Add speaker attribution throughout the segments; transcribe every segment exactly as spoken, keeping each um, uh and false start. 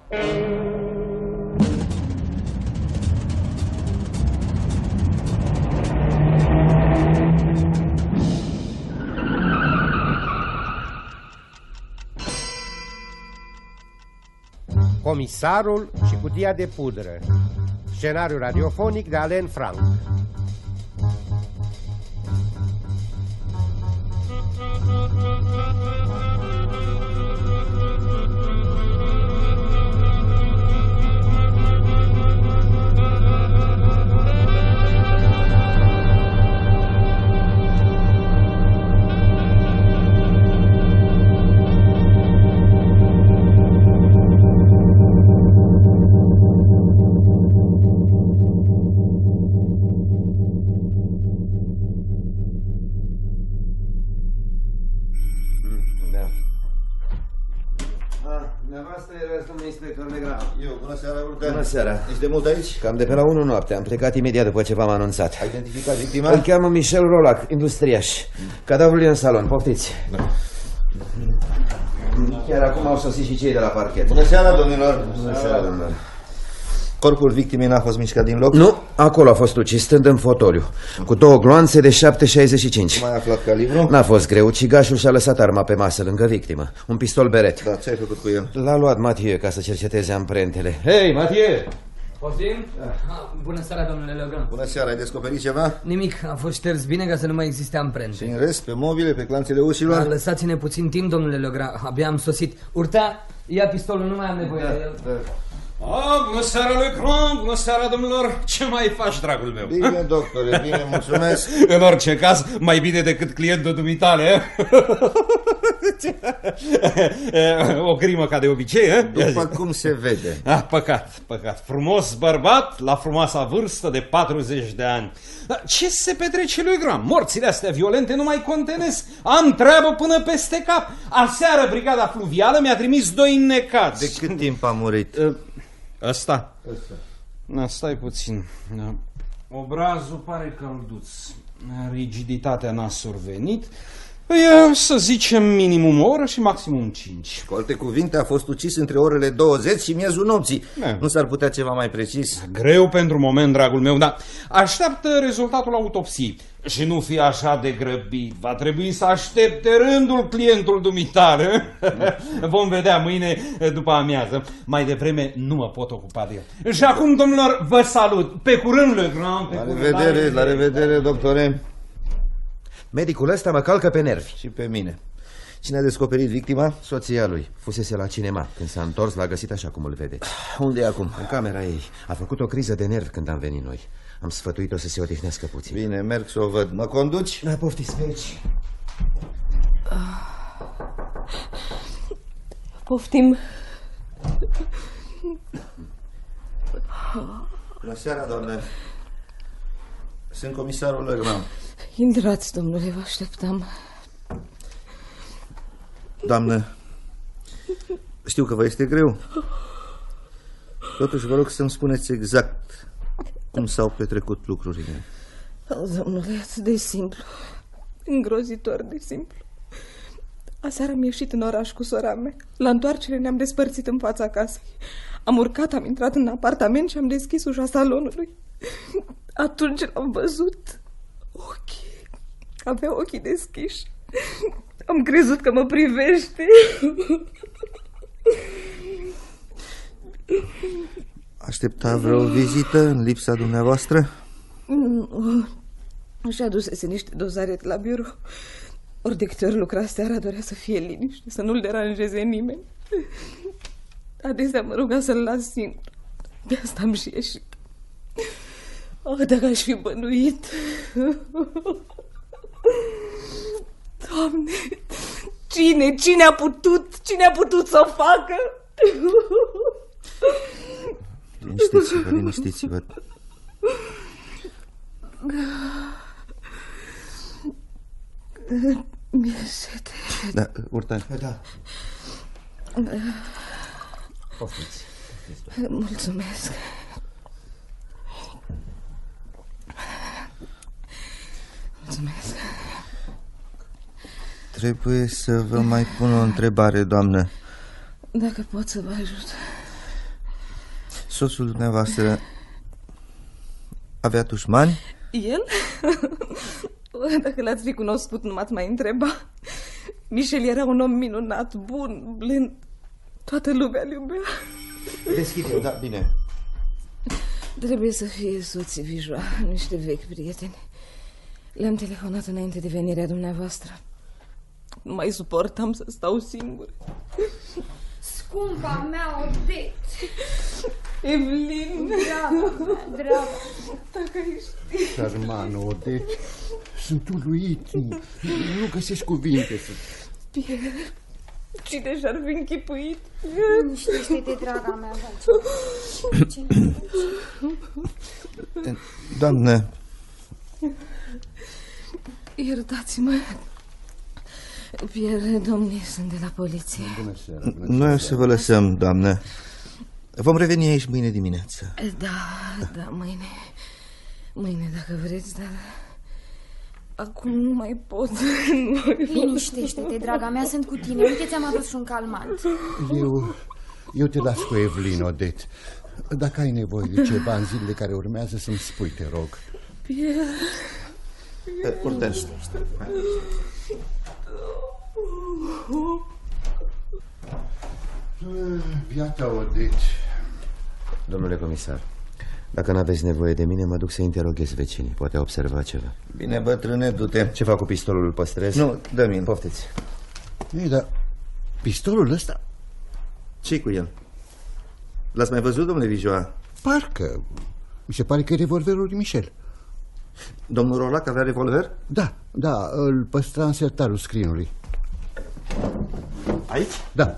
Speaker 1: Comisarul și cutia de pudră. Scenariu radiofonic de Alain Frank.
Speaker 2: Ești de mult aici?
Speaker 3: Cam de pe la unu noapte. Am plecat imediat după ce v-am anunțat.
Speaker 2: Ai identificat victima?
Speaker 3: Îl cheamă Michel Rolac, industriaș. Cadavrul e în salon, poftiți. Da. Chiar acum au sosit și cei de la parchet.
Speaker 2: Bună seara, domnilor!
Speaker 3: Bună seara, domnilor!
Speaker 2: Corpul victimei n-a fost mișcat din loc?
Speaker 3: Nu, acolo a fost ucis, stând în fotoliu, cu două gloanțe de șapte șaizeci și cinci.
Speaker 2: Cum ai aflat calibru?
Speaker 3: N-a fost greu, ucigașul și-a lăsat arma pe masă lângă victimă. Un pistol beret.
Speaker 2: Da, ce ai făcut cu el?
Speaker 3: L-a luat Mathieu ca să cerceteze amprentele. Hei, Mathieu!
Speaker 4: Poftim? Ah, bună seara, domnule Legrand.
Speaker 2: Bună seara, ai descoperit ceva?
Speaker 4: Nimic, a fost șters bine ca să nu mai existe amprente.
Speaker 2: Și în rest, pe mobile, pe clanțele ușilor?
Speaker 4: Da, lăsați-ne puțin timp, domnule Legrand, abia am sosit. Urta, ia pistolul, nu mai am nevoie
Speaker 2: da,
Speaker 4: de el.
Speaker 2: Da.
Speaker 5: Ah, bună seara, Legrand, bună seara, domnilor. Ce mai faci, dragul meu?
Speaker 2: Bine, doctore, bine, mulțumesc.
Speaker 5: În orice caz, mai bine decât clientul dumitale. O crimă ca de obicei, eh?
Speaker 2: După cum se vede.
Speaker 5: Ah, păcat, păcat. Frumos bărbat, la frumoasa vârstă de patruzeci de ani. Dar ce se petrece, Legrand? Morțile astea violente nu mai contenesc. Am treabă până peste cap. Aseară brigada fluvială mi-a trimis doi înnecați.
Speaker 2: De cât timp a murit?
Speaker 5: Ăsta? Ăsta. Stai puțin. Obrazul pare călduț. Rigiditatea n-a survenit. Să zicem minimum o oră și maximum cinci.
Speaker 2: Cu alte cuvinte, a fost ucis între orele douăzeci și miezul nopții. Ne. Nu s-ar putea ceva mai precis?
Speaker 5: Greu pentru moment, dragul meu, dar așteaptă rezultatul autopsiei. Și nu fi așa de grăbit. Va trebui să aștepte rândul clientul dumitale. Vom vedea mâine după amiază. Mai devreme nu mă pot ocupa de el. Și acum, domnilor, vă salut. Pe curând, Legrand.
Speaker 2: La revedere, la revedere, doctore.
Speaker 3: Medicul ăsta mă calcă pe nervi.
Speaker 2: Și pe mine. Cine a descoperit victima?
Speaker 3: Soția lui. Fusese la cinema. Când s-a întors, l-a găsit așa cum îl vedeți.
Speaker 2: Unde e acum?
Speaker 3: În camera ei. A făcut o criză de nervi când am venit noi. Am sfătuit-o să se odihnească puțin.
Speaker 2: Bine, merg să o văd. Mă conduci?
Speaker 3: Da, poftiți pe aici.
Speaker 6: Poftim.
Speaker 2: Bună seara, doamne. Sunt comisarul Legrand.
Speaker 6: Intrați, domnule, vă așteptam.
Speaker 2: Doamnă, știu că vă este greu. Totuși vă rog să-mi spuneți exact cum s-au petrecut lucrurile.
Speaker 6: Oh, domnule, atât de simplu. Îngrozitor de simplu. Aseară am ieșit în oraș cu sora mea. La întoarcere ne-am despărțit în fața casei. Am urcat, am intrat în apartament și am deschis ușa salonului. Atunci l-am văzut. Ochii. Avea ochii deschiși. Am crezut că mă privește.
Speaker 2: Aștepta vreo vizită în lipsa dumneavoastră?
Speaker 6: Și adusese niște dozare la birou. Ori de câte ori lucra seara, dorea să fie liniște, să nu-l deranjeze nimeni. Adesea mă ruga să-l las singur. De asta am și ieșit. Oh, dacă aș fi bănuit. Doamne, cine, cine a putut, cine a putut să o facă?
Speaker 2: Liniștiți-vă, liniștiți-vă.
Speaker 6: Mi-e sete.
Speaker 2: Da, urtă.
Speaker 3: Da. Poftiți.
Speaker 6: Mulțumesc. Mulțumesc.
Speaker 2: Trebuie să vă mai pun o întrebare, doamnă.
Speaker 6: Dacă pot să vă ajut.
Speaker 2: Soțul dumneavoastră avea dușmani?
Speaker 6: El? Dacă l-ați fi cunoscut, nu m-ați mai întreba. Michel era un om minunat, bun, blând. Toată lumea îl iubea.
Speaker 2: Deschide, da, bine.
Speaker 6: Trebuie să fie soții Vijoa, niște vechi prieteni. Le-am telefonat înainte de venirea dumneavoastră. Nu mai suportam să stau singur.
Speaker 7: Scumpa mea, Odette!
Speaker 6: Evelyn!
Speaker 7: Dragă mea, dragă!
Speaker 6: Dacă ești...
Speaker 8: Șarmană, Odette, sunt uluit. Nu, nu găsești cuvinte să...
Speaker 6: Pierre, cine și-ar fi închipuit?
Speaker 7: Liniștește-te, draga mea,
Speaker 2: Doamnă,
Speaker 6: iertați-mă. Pierre, domnii sunt de la poliție.
Speaker 8: Bună seara, bună
Speaker 2: noi o să vă lăsăm, doamnă. Vom reveni aici mâine dimineață.
Speaker 6: Da, da, mâine. Mâine, dacă vreți, dar... Acum nu mai pot.
Speaker 7: Liniștește-te, draga mea, sunt cu tine. Uite, ți-am adus și un calmant.
Speaker 8: Eu, eu te las cu Evelyn, Odette. Dacă ai nevoie de ceva în zilele care urmează, să-mi spui, te rog.
Speaker 6: Pierre...
Speaker 2: Urtens.
Speaker 8: Biata Odette.
Speaker 3: Domnule comisar, dacă n-aveți nevoie de mine, mă duc să interoghez vecinii. Poate observa ceva.
Speaker 2: Bine, bătrâne, du-te.
Speaker 3: Ce fac cu pistolul, îl păstrez?
Speaker 2: Nu, dă-mi.
Speaker 3: Poftiți.
Speaker 8: Ei, dar pistolul ăsta...
Speaker 2: Ce-i cu el? L-ați mai văzut, domnule Vijoa?
Speaker 8: Parcă. Mi se pare că e revolverul lui Michel.
Speaker 2: Domnul Rolac avea revolver?
Speaker 8: Da, da, îl păstra în sertarul scrinului.
Speaker 2: Aici?
Speaker 8: Da.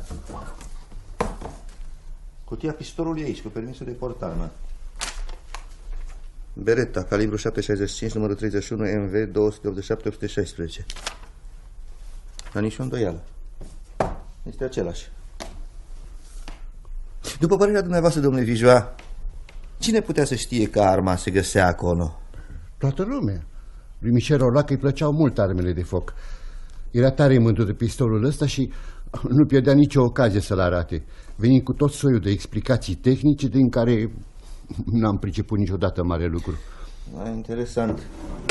Speaker 2: Cutia pistolului aici, cu permisul de portarmă. Beretta, calibru șapte șaizeci și cinci, numărul treizeci și unu, M V două opt șapte opt șaisprezece. La nicio îndoială. Este același. După părerea dumneavoastră, domnule Vijoa, cine putea să știe că arma se găsea acolo?
Speaker 8: Toată lumea. Lui Michel Rolac îi plăceau mult armele de foc. Era tare mândru de pistolul ăsta și nu pierdea nicio ocazie să-l arate, venind cu tot soiul de explicații tehnice din care n-am priceput niciodată mare lucru.
Speaker 2: A, interesant.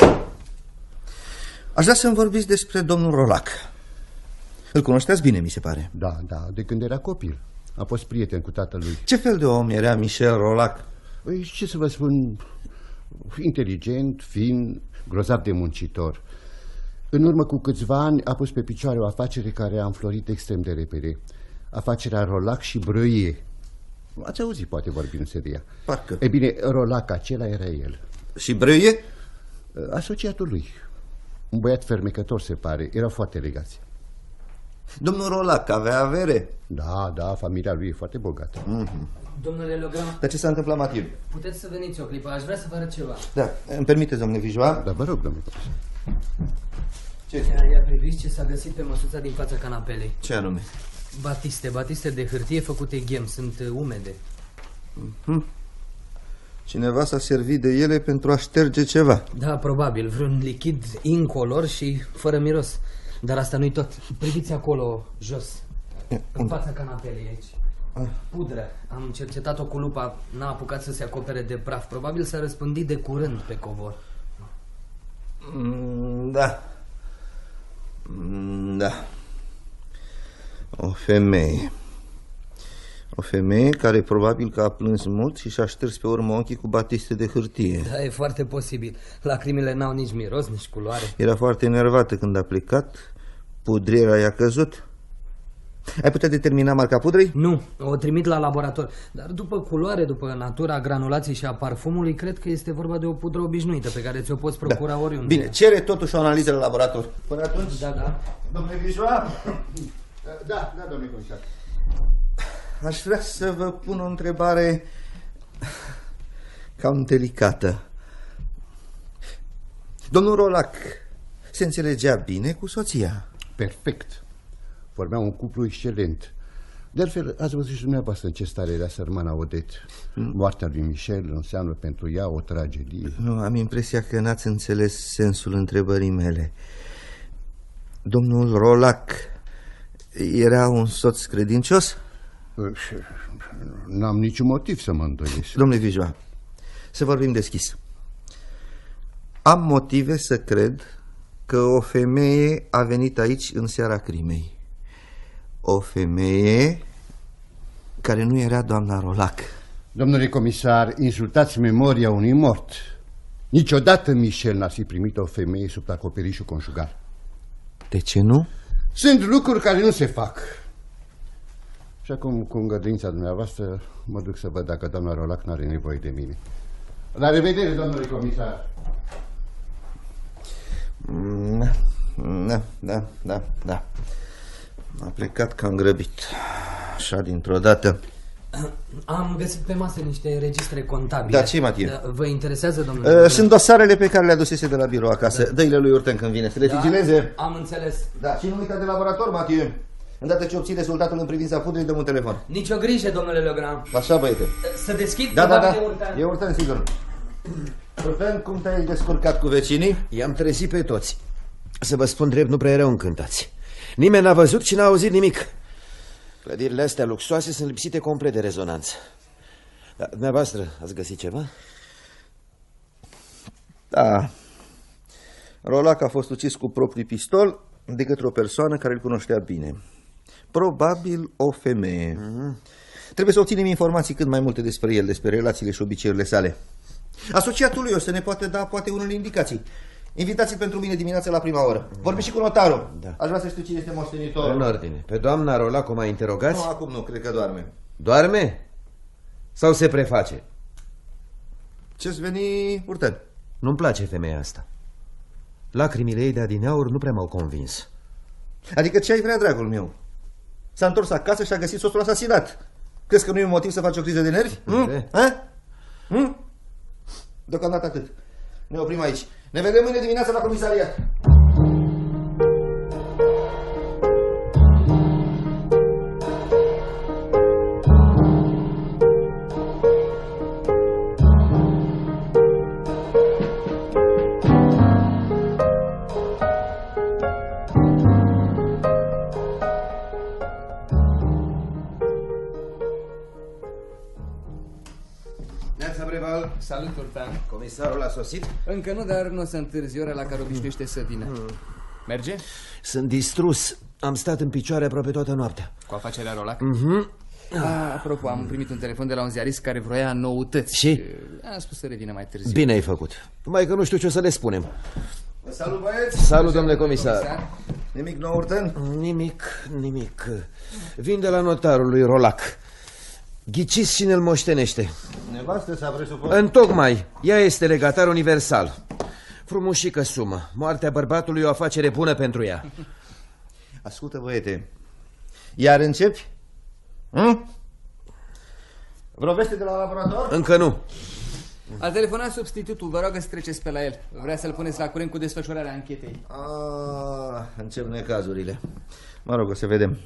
Speaker 2: Aș vrea să-mi vorbiți despre domnul Rolac. Îl cunoșteați bine, mi se pare.
Speaker 8: Da, da, de când era copil. A fost prieten cu tatălui.
Speaker 2: Ce fel de om era Michel Rolac?
Speaker 8: Păi, ce să vă spun, inteligent, fin, grozav de muncitor. În urmă cu câțiva ani a pus pe picioare o afacere care a înflorit extrem de repede. Afacerea Rolac și Brăie. Ați auzit, poate, vorbindu-se de ea.
Speaker 2: Parcă.
Speaker 8: E bine, Rolac acela era el.
Speaker 2: Și Brăie?
Speaker 8: Asociatul lui. Un băiat fermecător, se pare. Erau foarte legați.
Speaker 2: Domnul Rolac avea avere?
Speaker 8: Da, da, familia lui e foarte bogată.
Speaker 2: Mm-hmm.
Speaker 4: Domnule Legrand,
Speaker 2: Dar ce s-a întâmplat, Matiu?
Speaker 4: puteți să veniți o clipă, aș vrea să vă arăt ceva.
Speaker 2: Da, îmi permiteți, domnule Vijoa?
Speaker 8: Da, vă rog, domnule.
Speaker 2: Ce?
Speaker 4: Ia, ia priviți ce s-a găsit pe măsuța din fața canapelei.
Speaker 2: Ce anume?
Speaker 4: Batiste, batiste de hârtie făcute ghem, sunt uh, umede.
Speaker 2: Mm-hmm. Cineva s-a servit de ele pentru a șterge ceva.
Speaker 4: Da, probabil, vreun lichid incolor și fără miros. Dar asta nu-i tot. Priviți acolo, jos,
Speaker 2: E,
Speaker 4: în fața canapelei aici.
Speaker 2: Ah.
Speaker 4: Pudră. Am cercetat-o cu lupa, n-a apucat să se acopere de praf. Probabil s-a răspândit de curând pe covor.
Speaker 2: Mm, da. Mm, da. O femeie. O femeie care probabil că a plâns mult și și-a șters pe urmă ochii cu batiste de hârtie.
Speaker 4: Da, e foarte posibil. Lacrimile n-au nici miros, nici culoare.
Speaker 2: Era foarte enervată când a plecat. Pudriera i-a căzut. Ai putea determina marca pudrei?
Speaker 4: Nu, o trimit la laborator. Dar după culoare, după natura granulației și a parfumului, cred că este vorba de o pudră obișnuită pe care ți-o poți procura
Speaker 2: Da.
Speaker 4: oriunde.
Speaker 2: Bine, cere totuși o analiză la laborator. Până atunci...
Speaker 4: Da, da.
Speaker 2: Domnule Vijoa?
Speaker 8: Da, da, domnule comisar.
Speaker 2: Aș vrea să vă pun o întrebare cam delicată. Domnul Rolac se înțelegea bine cu soția?
Speaker 8: Perfect. Formea un cuplu excelent. De altfel, ați văzut și dumneavoastră în ce stare era sărmana Odette. Moartea lui Michel înseamnă pentru ea o tragedie.
Speaker 2: Nu, am impresia că n-ați înțeles sensul întrebării mele. Domnul Rolac era un soț credincios?
Speaker 8: N-am niciun motiv să mă îndoiesc.
Speaker 2: Domnule Vijoa, să vorbim deschis. Am motive să cred că o femeie a venit aici în seara crimei. O femeie care nu era doamna Rolac.
Speaker 8: Domnule comisar, insultați memoria unui mort. Niciodată Michel n-a fi primit o femeie sub acoperișul conjugal.
Speaker 2: De ce nu?
Speaker 8: Sunt lucruri care nu se fac. Și acum, cu îngăduința dumneavoastră, mă duc să văd dacă doamna Rolac n-are nevoie de mine. La revedere, domnule comisar.
Speaker 2: Da, da, da, da. A plecat cam grăbit. Așa, dintr-o dată.
Speaker 4: Am găsit pe masă niște registre contabile.
Speaker 2: Da, ce, Matie?
Speaker 4: Vă interesează, domnule?
Speaker 2: Uh, sunt dosarele pe care le adusese de la birou acasă. Da. Dă-i-le lui Urten când vine să le sigileze.
Speaker 4: Da, am înțeles.
Speaker 2: Da, și nu uita de laborator, Matie. Îndată ce obții rezultatul în privința pudrei, dăm un telefon.
Speaker 4: Nici o grijă, domnule Legrand.
Speaker 2: Așa, băiete.
Speaker 4: Să deschid?
Speaker 2: Da, da, da.
Speaker 4: Urten.
Speaker 2: E Urten, sigur. Urten, cum te-ai descurcat cu vecinii?
Speaker 3: I-am trezit pe toți. Să vă spun drept, nu prea erau încântați. Nimeni n-a văzut și n-a auzit nimic. Clădirile astea luxoase sunt lipsite complet de rezonanță. Dar dumneavoastră ați găsit ceva?
Speaker 2: Da. Rolac a fost ucis cu propriul pistol de către o persoană care îl cunoștea bine. Probabil o femeie. Mm-hmm. Trebuie să obținem informații cât mai multe despre el, despre relațiile și obiceiurile sale. Asociatul lui o să ne poate da poate unele indicații. Invitați-l pentru mine dimineața la prima oră. Vorbim și cu notarul.
Speaker 3: Da.
Speaker 2: Aș vrea să știu cine este moștenitorul.
Speaker 3: În ordine. Pe doamna Rolac o mai interogați?
Speaker 2: Nu, acum nu, cred că doarme.
Speaker 3: Doarme? Sau se preface?
Speaker 2: Ce-ți veni, Urten?
Speaker 3: Nu-mi place femeia asta. Lacrimile ei de adineauri nu prea m-au convins.
Speaker 2: Adică ce ai vrea, dragul meu? S-a întors acasă și a găsit soțul asasinat. Crezi că nu e un motiv să faci o criză de nervi?
Speaker 3: De?
Speaker 2: Hm? Deocamdată atât. Ne oprim aici. Ne vedem mâine dimineața la comisariat.
Speaker 9: Salut, Urtan.
Speaker 3: Comisarul a sosit?
Speaker 9: Încă nu, dar nu o să întârzi ora la care obișnuiește să vină. Merge?
Speaker 3: Sunt distrus. Am stat în picioare aproape toată noaptea.
Speaker 9: Cu afacerea Rolac?
Speaker 3: Mhm.
Speaker 9: Ah, apropo, am primit un telefon de la un ziarist care vroia noutăți.
Speaker 3: Și?
Speaker 9: Am spus să revină mai târziu.
Speaker 3: Bine ai făcut. Mai că nu știu ce o să le spunem.
Speaker 2: Salut, băieți!
Speaker 3: Salut, domnule comisar.
Speaker 9: comisar.
Speaker 2: Nimic nou, Urten?
Speaker 3: Nimic, nimic. Vin de la notarul lui Rolac. Ghiciți cine îl moștenește.
Speaker 2: Nevastă s-a presupus.
Speaker 3: Întocmai, ea este legatar universal. Frumușică sumă. Moartea bărbatului e o afacere bună pentru ea.
Speaker 2: Ascultă, băiete, iar începi? Hm? Vreo veste de la laborator?
Speaker 3: Încă nu.
Speaker 9: A telefonat substitutul, vă rog să treceți pe la el. Vrea să-l puneți la curent cu desfășurarea anchetei.
Speaker 2: Ah, încep necazurile. Mă rog, o să vedem.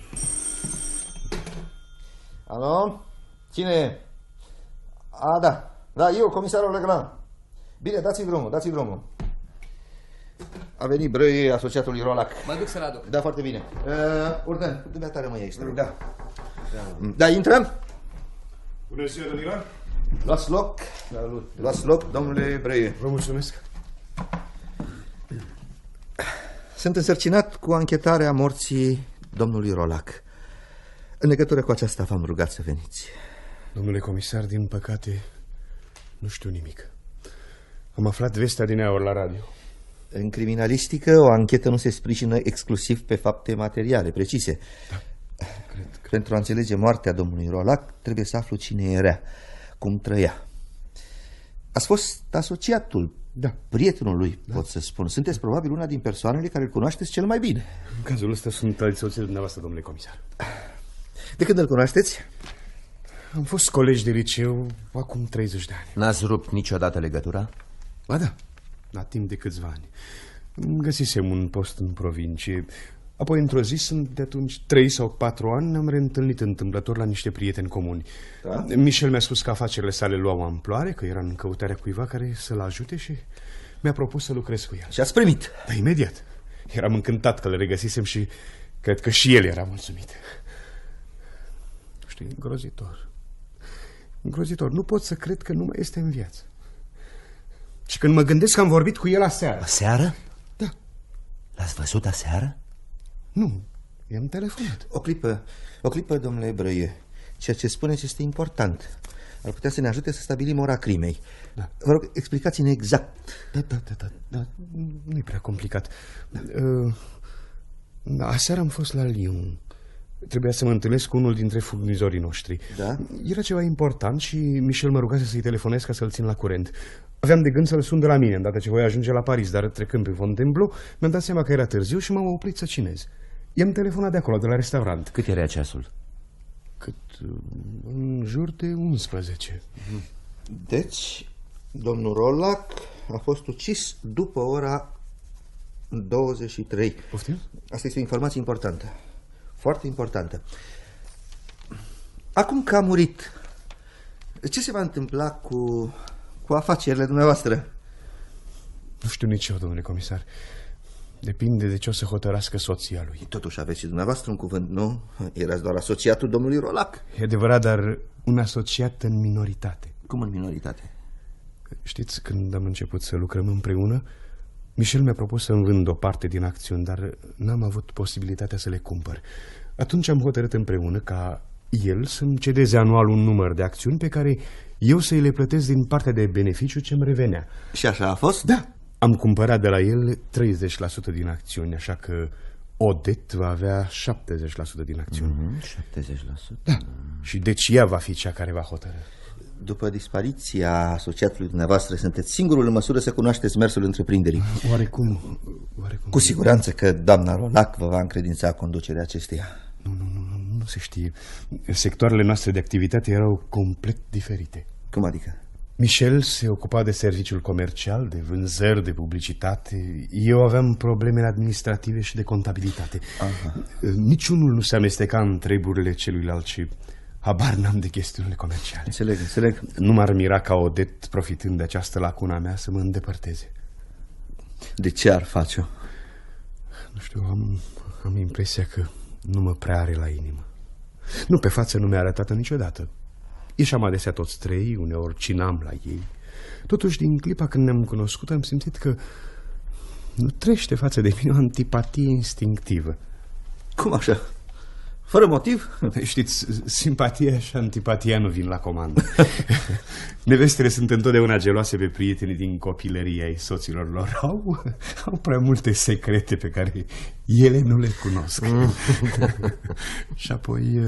Speaker 2: Alo? Cine e? A, da. Da, eu, comisarul Legrand. Bine, dați-i drumul, dați-i drumul. A venit Brăie, asociatul lui Rolac.
Speaker 9: Mă duc să-l aduc.
Speaker 2: Da, foarte bine. Uh, Urten, dumneata rămâi aici. Da. Da, intră.
Speaker 10: Bună ziua, domnilor.
Speaker 2: Luați loc. Luați loc, domnule Brăie.
Speaker 10: Vă mulțumesc.
Speaker 2: Sunt însărcinat cu anchetarea morții domnului Rolac. În legătură cu aceasta v-am rugat să veniți.
Speaker 10: Domnule comisar, din păcate, nu știu nimic. Am aflat vestea din aur la radio.
Speaker 2: În criminalistică, o anchetă nu se sprijină exclusiv pe fapte materiale, precise.
Speaker 10: Da, cred că...
Speaker 2: Pentru a înțelege moartea domnului Rolac, trebuie să aflu cine era, cum trăia. Ați fost asociatul,
Speaker 10: da,
Speaker 2: prietenul lui,
Speaker 10: da,
Speaker 2: pot să spun. Sunteți probabil una din persoanele care îl cunoașteți cel mai bine.
Speaker 10: În cazul ăsta sunt alți soții dumneavoastră, domnule comisar.
Speaker 2: De când îl cunoașteți?
Speaker 10: Am fost colegi de liceu acum treizeci de ani.
Speaker 3: N-ați rupt niciodată legătura?
Speaker 10: Ba da, la timp de câțiva ani. Găsisem un post în provincie. Apoi, într-o zi, sunt de atunci trei sau patru ani, ne-am reîntâlnit întâmplător la niște prieteni comuni. Da? Michel mi-a spus că afacerile sale luau amploare, că era în căutarea cuiva care să-l ajute și mi-a propus să lucrez cu el.
Speaker 2: Și ați primit?
Speaker 10: Da, imediat. Eram încântat că le regăsisem și cred că și el era mulțumit. Știi, îngrozitor. Îngrozitor. Nu pot să cred că nu mai este în viață. Și când mă gândesc că am vorbit cu el aseară...
Speaker 3: Aseară?
Speaker 10: Da.
Speaker 3: L-ați văzut aseară?
Speaker 10: Nu, i-am telefonat.
Speaker 2: O clipă, o clipă, domnule Brăie. Ceea ce spuneți este important. Ar putea să ne ajute să stabilim ora crimei.
Speaker 10: Da.
Speaker 2: Vă rog, explicați-ne exact.
Speaker 10: Da, da, da, da, da. Nu e prea complicat. Da. Uh, da, aseară am fost la Lyon. Trebuia să mă întâlnesc cu unul dintre furnizorii noștri.
Speaker 2: Da?
Speaker 10: Era ceva important și Michel mă rugase să-i telefonez ca să-l țin la curent. Aveam de gând să-l sun de la mine, îndată ce voi ajunge la Paris, dar trecând pe Fontainebleau, mi-am dat seama că era târziu și m-am oprit să cinez. I-am telefonat de acolo, de la restaurant.
Speaker 3: Cât era ceasul?
Speaker 10: Cât? În jur de unsprezece.
Speaker 2: Deci, domnul Rolac a fost ucis după ora douăzeci și trei.
Speaker 10: Poftim?
Speaker 2: Asta este o informație importantă. Foarte importantă. Acum că a murit, ce se va întâmpla cu, cu afacerile dumneavoastră?
Speaker 10: Nu știu nici eu, domnule comisar. Depinde de ce o să hotărască soția lui.
Speaker 2: Totuși aveți și dumneavoastră un cuvânt, nu? Erați doar asociatul domnului Rolac.
Speaker 10: E adevărat, dar un asociat în minoritate.
Speaker 2: Cum în minoritate?
Speaker 10: Știți, când am început să lucrăm împreună, Michel mi-a propus să-mi vând o parte din acțiuni, dar n-am avut posibilitatea să le cumpăr. Atunci am hotărât împreună ca el să-mi cedeze anual un număr de acțiuni pe care eu să-i le plătesc din partea de beneficiu ce-mi revenea.
Speaker 2: Și așa a fost?
Speaker 10: Da. Am cumpărat de la el treizeci la sută din acțiuni, așa că Odette va avea șaptezeci la sută din acțiuni.
Speaker 3: Mm-hmm, șaptezeci la sută?
Speaker 10: Da. Și deci ea va fi cea care va hotărâ.
Speaker 2: După dispariția asociatului dumneavoastră, sunteți singurul în măsură să cunoașteți mersul întreprinderii.
Speaker 10: Oarecum, oarecum.
Speaker 2: Cu siguranță că doamna Rolac vă va încredința conducerea acesteia.
Speaker 10: Nu, nu, nu, nu, nu se știe. Sectoarele noastre de activitate erau complet diferite.
Speaker 2: Cum adică?
Speaker 10: Michel se ocupa de serviciul comercial, de vânzări, de publicitate. Eu aveam probleme administrative și de contabilitate.
Speaker 2: Aha.
Speaker 10: Niciunul nu se amesteca în treburile celuilalt și habar n-am de chestiunile comerciale.
Speaker 2: Înțeleg, înțeleg.
Speaker 10: Nu m-ar mira ca Odette, profitând de această lacuna mea, să mă îndepărteze.
Speaker 2: De ce ar face-o?
Speaker 10: Nu știu, am, am impresia că nu mă prea are la inimă. Nu, pe față nu mi-a arătat niciodată. Ieșeam adesea toți trei, uneori cinam la ei. Totuși, din clipa când ne-am cunoscut, am simțit că nu trește față de mine o antipatie instinctivă.
Speaker 2: Cum așa? Fără motiv?
Speaker 10: Știți, simpatia și antipatia nu vin la comandă. Nevestele sunt întotdeauna geloase pe prietenii din copilărie ai soților lor. Au, au prea multe secrete pe care ele nu le cunosc. Și apoi...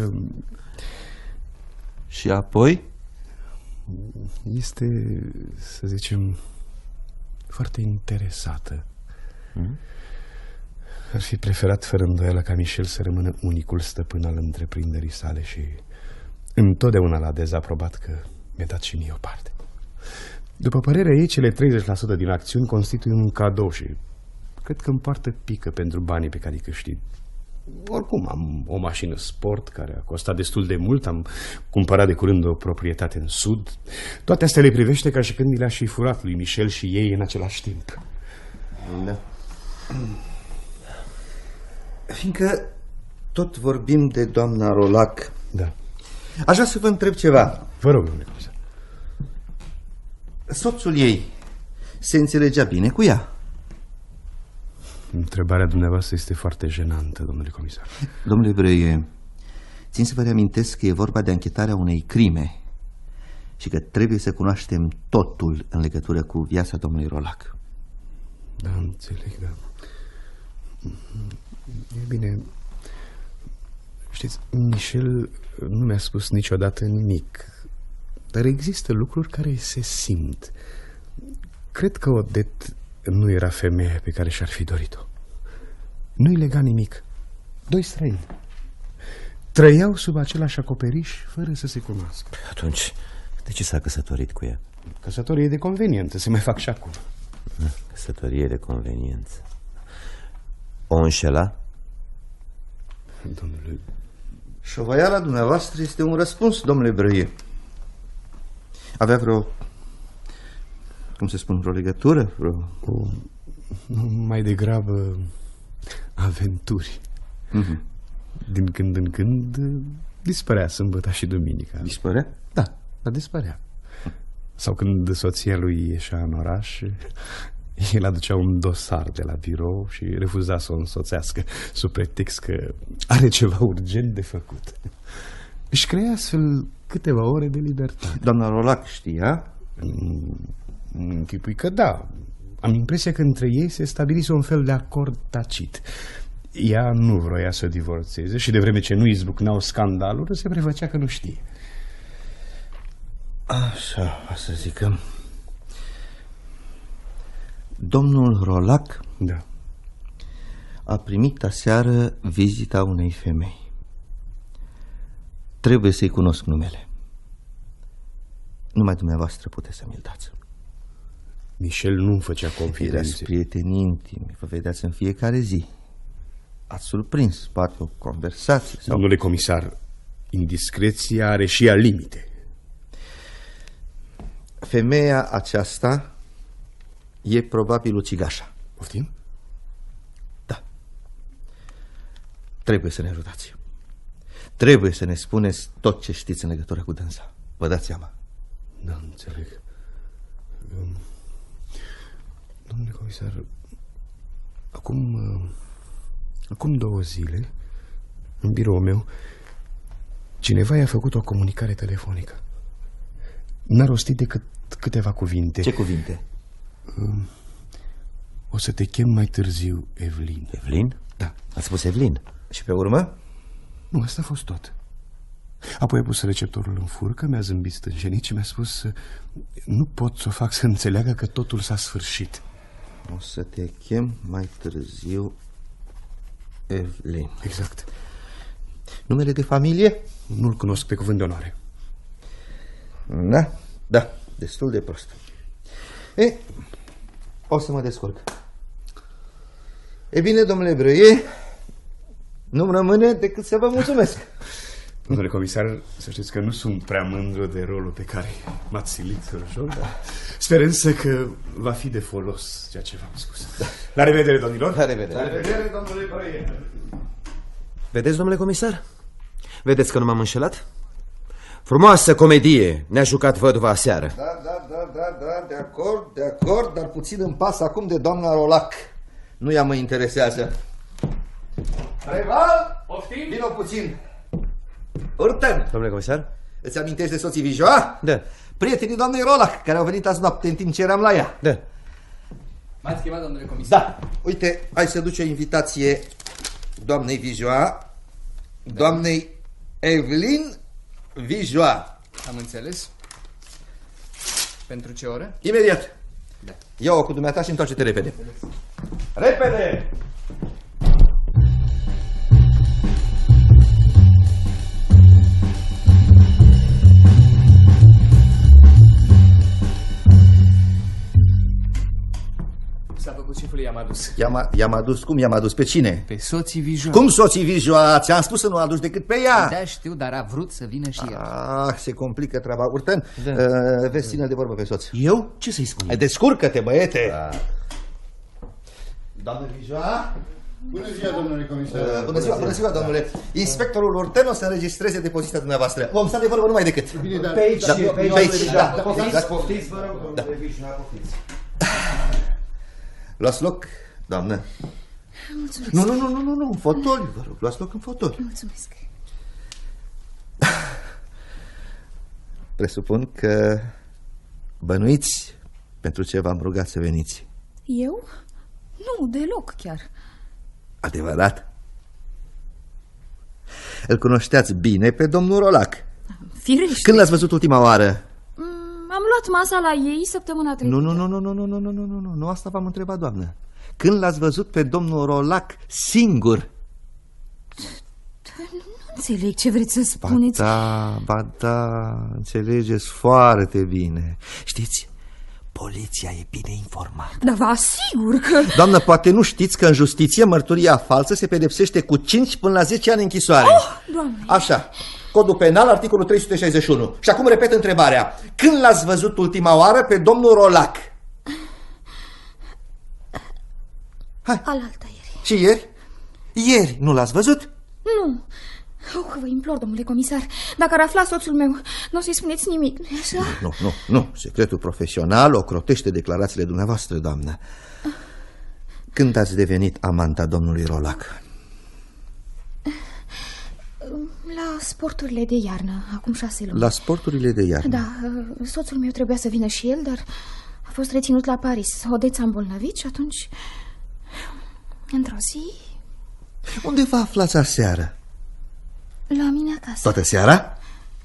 Speaker 2: Și apoi?
Speaker 10: Este, să zicem, foarte interesată. Hmm? Ar fi preferat fără îndoială ca Michel să rămână unicul stăpân al întreprinderii sale și întotdeauna l-a dezaprobat că mi-a dat și mie o parte. După părerea ei, cele treizeci la sută din acțiuni constituie un cadou și cred că îmi poartă pică pentru banii pe care îi câștig. Oricum, am o mașină sport care a costat destul de mult, am cumpărat de curând o proprietate în sud. Toate astea le privește ca și când le-a și furat lui Michel și ei în același timp.
Speaker 2: Da. Fiindcă tot vorbim de doamna Rolac,
Speaker 10: da.
Speaker 2: Aș vrea să vă întreb ceva.
Speaker 10: Vă rog, domnule comisar.
Speaker 2: Soțul ei se înțelegea bine cu ea?
Speaker 10: Întrebarea dumneavoastră este foarte jenantă, domnule comisar.
Speaker 2: Domnule Brăie, țin să vă reamintesc că e vorba de anchetarea unei crime și că trebuie să cunoaștem totul în legătură cu viața domnului Rolac.
Speaker 10: Da, înțeleg, da. E bine, știți, Michel nu mi-a spus niciodată nimic, dar există lucruri care se simt. Cred că Odette nu era femeia pe care și-ar fi dorit-o. Nu-i lega nimic. Doi străini trăiau sub același acoperiș fără să se cunoască.
Speaker 3: Atunci, de ce s-a căsătorit cu ea?
Speaker 10: Căsătorie de conveniență, se mai fac și acum.
Speaker 3: Căsătorie de conveniență. O înșela?
Speaker 10: Domnule...
Speaker 2: Șovăiala dumneavoastră este un răspuns, domnule Brăie. Avea vreo... cum se spune, vreo legătură? Vreo...
Speaker 10: O... Mai degrabă aventuri.
Speaker 2: Mm-hmm.
Speaker 10: Din când în când dispărea sâmbătă și duminica.
Speaker 2: Dispărea?
Speaker 10: Da, dar dispărea. Sau când soția lui ieșea în oraș, el aducea un dosar de la birou și refuza să o însoțească sub pretext că are ceva urgent de făcut. Își crea astfel câteva ore de libertate.
Speaker 2: Doamna Rolac știa?
Speaker 10: Închipui că da. Am impresia că între ei se stabilise un fel de acord tacit. Ea nu vroia să divorțeze și de vreme ce nu izbucneau scandaluri, se prefăcea că nu știe.
Speaker 2: Așa, o să zicem. Domnul Rolac,
Speaker 10: da,
Speaker 2: a primit aseară vizita unei femei. Trebuie să-i cunosc numele. Numai dumneavoastră puteți să mi-l dați.
Speaker 10: Michel nu-mi făcea confidențe.
Speaker 2: Erați prieteni intimi, vă vedeați în fiecare zi. Ați surprins, poate o conversație sau...
Speaker 10: Domnule comisar, indiscreția are și ea limite.
Speaker 2: Femeia aceasta e probabil ucigașa.
Speaker 10: Poftim?
Speaker 2: Da. Trebuie să ne ajutați. Trebuie să ne spuneți tot ce știți în legătură cu dânsa. Vă dați seama?
Speaker 10: Da, înțeleg. Domnule comisar, acum, acum două zile, în biroul meu, cineva i-a făcut o comunicare telefonică. N-a rostit decât câteva cuvinte.
Speaker 2: Ce cuvinte?
Speaker 10: O să te chem mai târziu, Evelyn.
Speaker 2: Evelyn?
Speaker 10: Da.
Speaker 2: A spus Evelyn. Și pe urmă?
Speaker 10: Nu, asta a fost tot. Apoi a pus receptorul în furcă, mi-a zâmbit stânjenit și mi-a spus: nu pot să o fac să înțeleagă că totul s-a sfârșit.
Speaker 2: O să te chem mai târziu, Evelyn.
Speaker 10: Exact.
Speaker 2: Numele de familie?
Speaker 10: Nu-l cunosc pe cuvânt de onoare.
Speaker 2: Da, da, destul de prost. E, o să mă descurc. E bine, domnule Brăie, nu-mi rămâne decât să vă mulțumesc.
Speaker 10: Domnule comisar, să știți că nu sunt prea mândru de rolul pe care m-ați silit să-l joc. Sper însă că va fi de folos ceea ce v-am spus. Da. La revedere, domnilor.
Speaker 2: La revedere.
Speaker 10: La revedere, domnule Brăie.
Speaker 3: Vedeți, domnule comisar? Vedeți că nu m-am înșelat? Frumoasă comedie ne-a jucat văduva aseară.
Speaker 2: Da, da, da, da, da, de acord, de acord, dar puțin în pas acum de doamna Rolac. Nu ea mă interesează. Reval,
Speaker 9: poftim?
Speaker 2: vino puțin. Urten.
Speaker 3: Domnule comisar?
Speaker 2: Îți amintești de soții Vijoa?
Speaker 3: Da.
Speaker 2: Prietenii doamnei Rolac, care au venit azi noapte în timp ce eram la ea.
Speaker 3: Da.
Speaker 9: M-ați chemat, domnule comisar?
Speaker 2: Da. Uite, hai să duci o invitație doamnei Vijoa, doamnei Evelyn Vijoa.
Speaker 9: Am înțeles. Pentru ce oră?
Speaker 2: Imediat. Da. Ia-o cu dumneata și întoarce-te repede. Repede!
Speaker 9: S-a făcut șeful, i-am adus.
Speaker 2: I-am adus? Cum i-am adus? Pe cine?
Speaker 9: Pe soții Vijoa.
Speaker 2: Cum soții Vijoa? Ți-am spus să nu aduci decât pe ea.
Speaker 9: Da, știu, dar a vrut să vină și el.
Speaker 2: Ah, se complică treaba. Urten, da. uh, vezi, ține de vorbă pe soț.
Speaker 3: Eu? Ce să-i spun?
Speaker 2: Descurcă-te, băiete.
Speaker 3: Da.
Speaker 2: Doamne Vijoa?
Speaker 8: Bună ziua, domnule comisar.
Speaker 2: Uh, bună ziua, bună ziua, domnule. Inspectorul Urten o să înregistreze depozita dumneavoastră. Vom sta de vorbă numai decât.
Speaker 8: Bine, dar...
Speaker 3: Pe aici,
Speaker 2: da,
Speaker 3: pe aici,
Speaker 2: pe aici. Da,
Speaker 3: da, poftiți,
Speaker 2: da,
Speaker 3: poftiți, vă rog, domnule Vijoa, poftiți.
Speaker 2: Luați loc, doamnă.
Speaker 7: Mulțumesc.
Speaker 2: Nu, nu, nu, nu, nu, nu, în fotoli, vă rog, luați loc în fotoli.
Speaker 7: Mulțumesc.
Speaker 2: Presupun că bănuiți pentru ce v-am rugat să veniți.
Speaker 7: Eu? Nu, deloc chiar.
Speaker 2: Adevărat? Îl cunoșteați bine pe domnul Rolac.
Speaker 7: Firește.
Speaker 2: Când l-ați văzut ultima oară?
Speaker 7: Mm, am luat masa la ei săptămâna trecută.
Speaker 2: Nu, nu, nu, nu, nu, nu, nu, nu, nu, nu, nu, asta v-am întrebat, doamnă. Când l-ați văzut pe domnul Rolac singur?
Speaker 7: Nu înțeleg ce vreți să spuneți.
Speaker 2: Ba da, ba da, înțelegeți foarte bine. Știți, poliția e bine informată.
Speaker 7: Dar vă asigur că...
Speaker 2: Doamnă, poate nu știți că în justiție mărturia falsă se pedepsește cu cinci până la zece ani închisoare.
Speaker 7: Oh, Doamne!
Speaker 2: Așa, codul penal, articolul trei sute șaizeci și unu. Și acum repet întrebarea. Când l-ați văzut ultima oară pe domnul Rolac? Hai.
Speaker 7: Alaltă ieri.
Speaker 2: Și ieri? Ieri nu l-ați văzut?
Speaker 7: Nu, Oh, vă implor, domnule comisar, dacă ar afla soțul meu, nu o să-i spuneți nimic, nu-i așa?
Speaker 2: Nu, nu, nu. Secretul profesional ocrotește declarațiile dumneavoastră, doamnă. Când ați devenit amanta domnului Rolac?
Speaker 7: La sporturile de iarnă, acum șase luni.
Speaker 2: La sporturile de iarnă?
Speaker 7: Da, soțul meu trebuia să vină și el, dar a fost reținut la Paris. Odeța a îmbolnăvit și atunci, într-o zi...
Speaker 2: Unde vă aflați aseară?
Speaker 7: La mine acasă.
Speaker 2: Toată seara?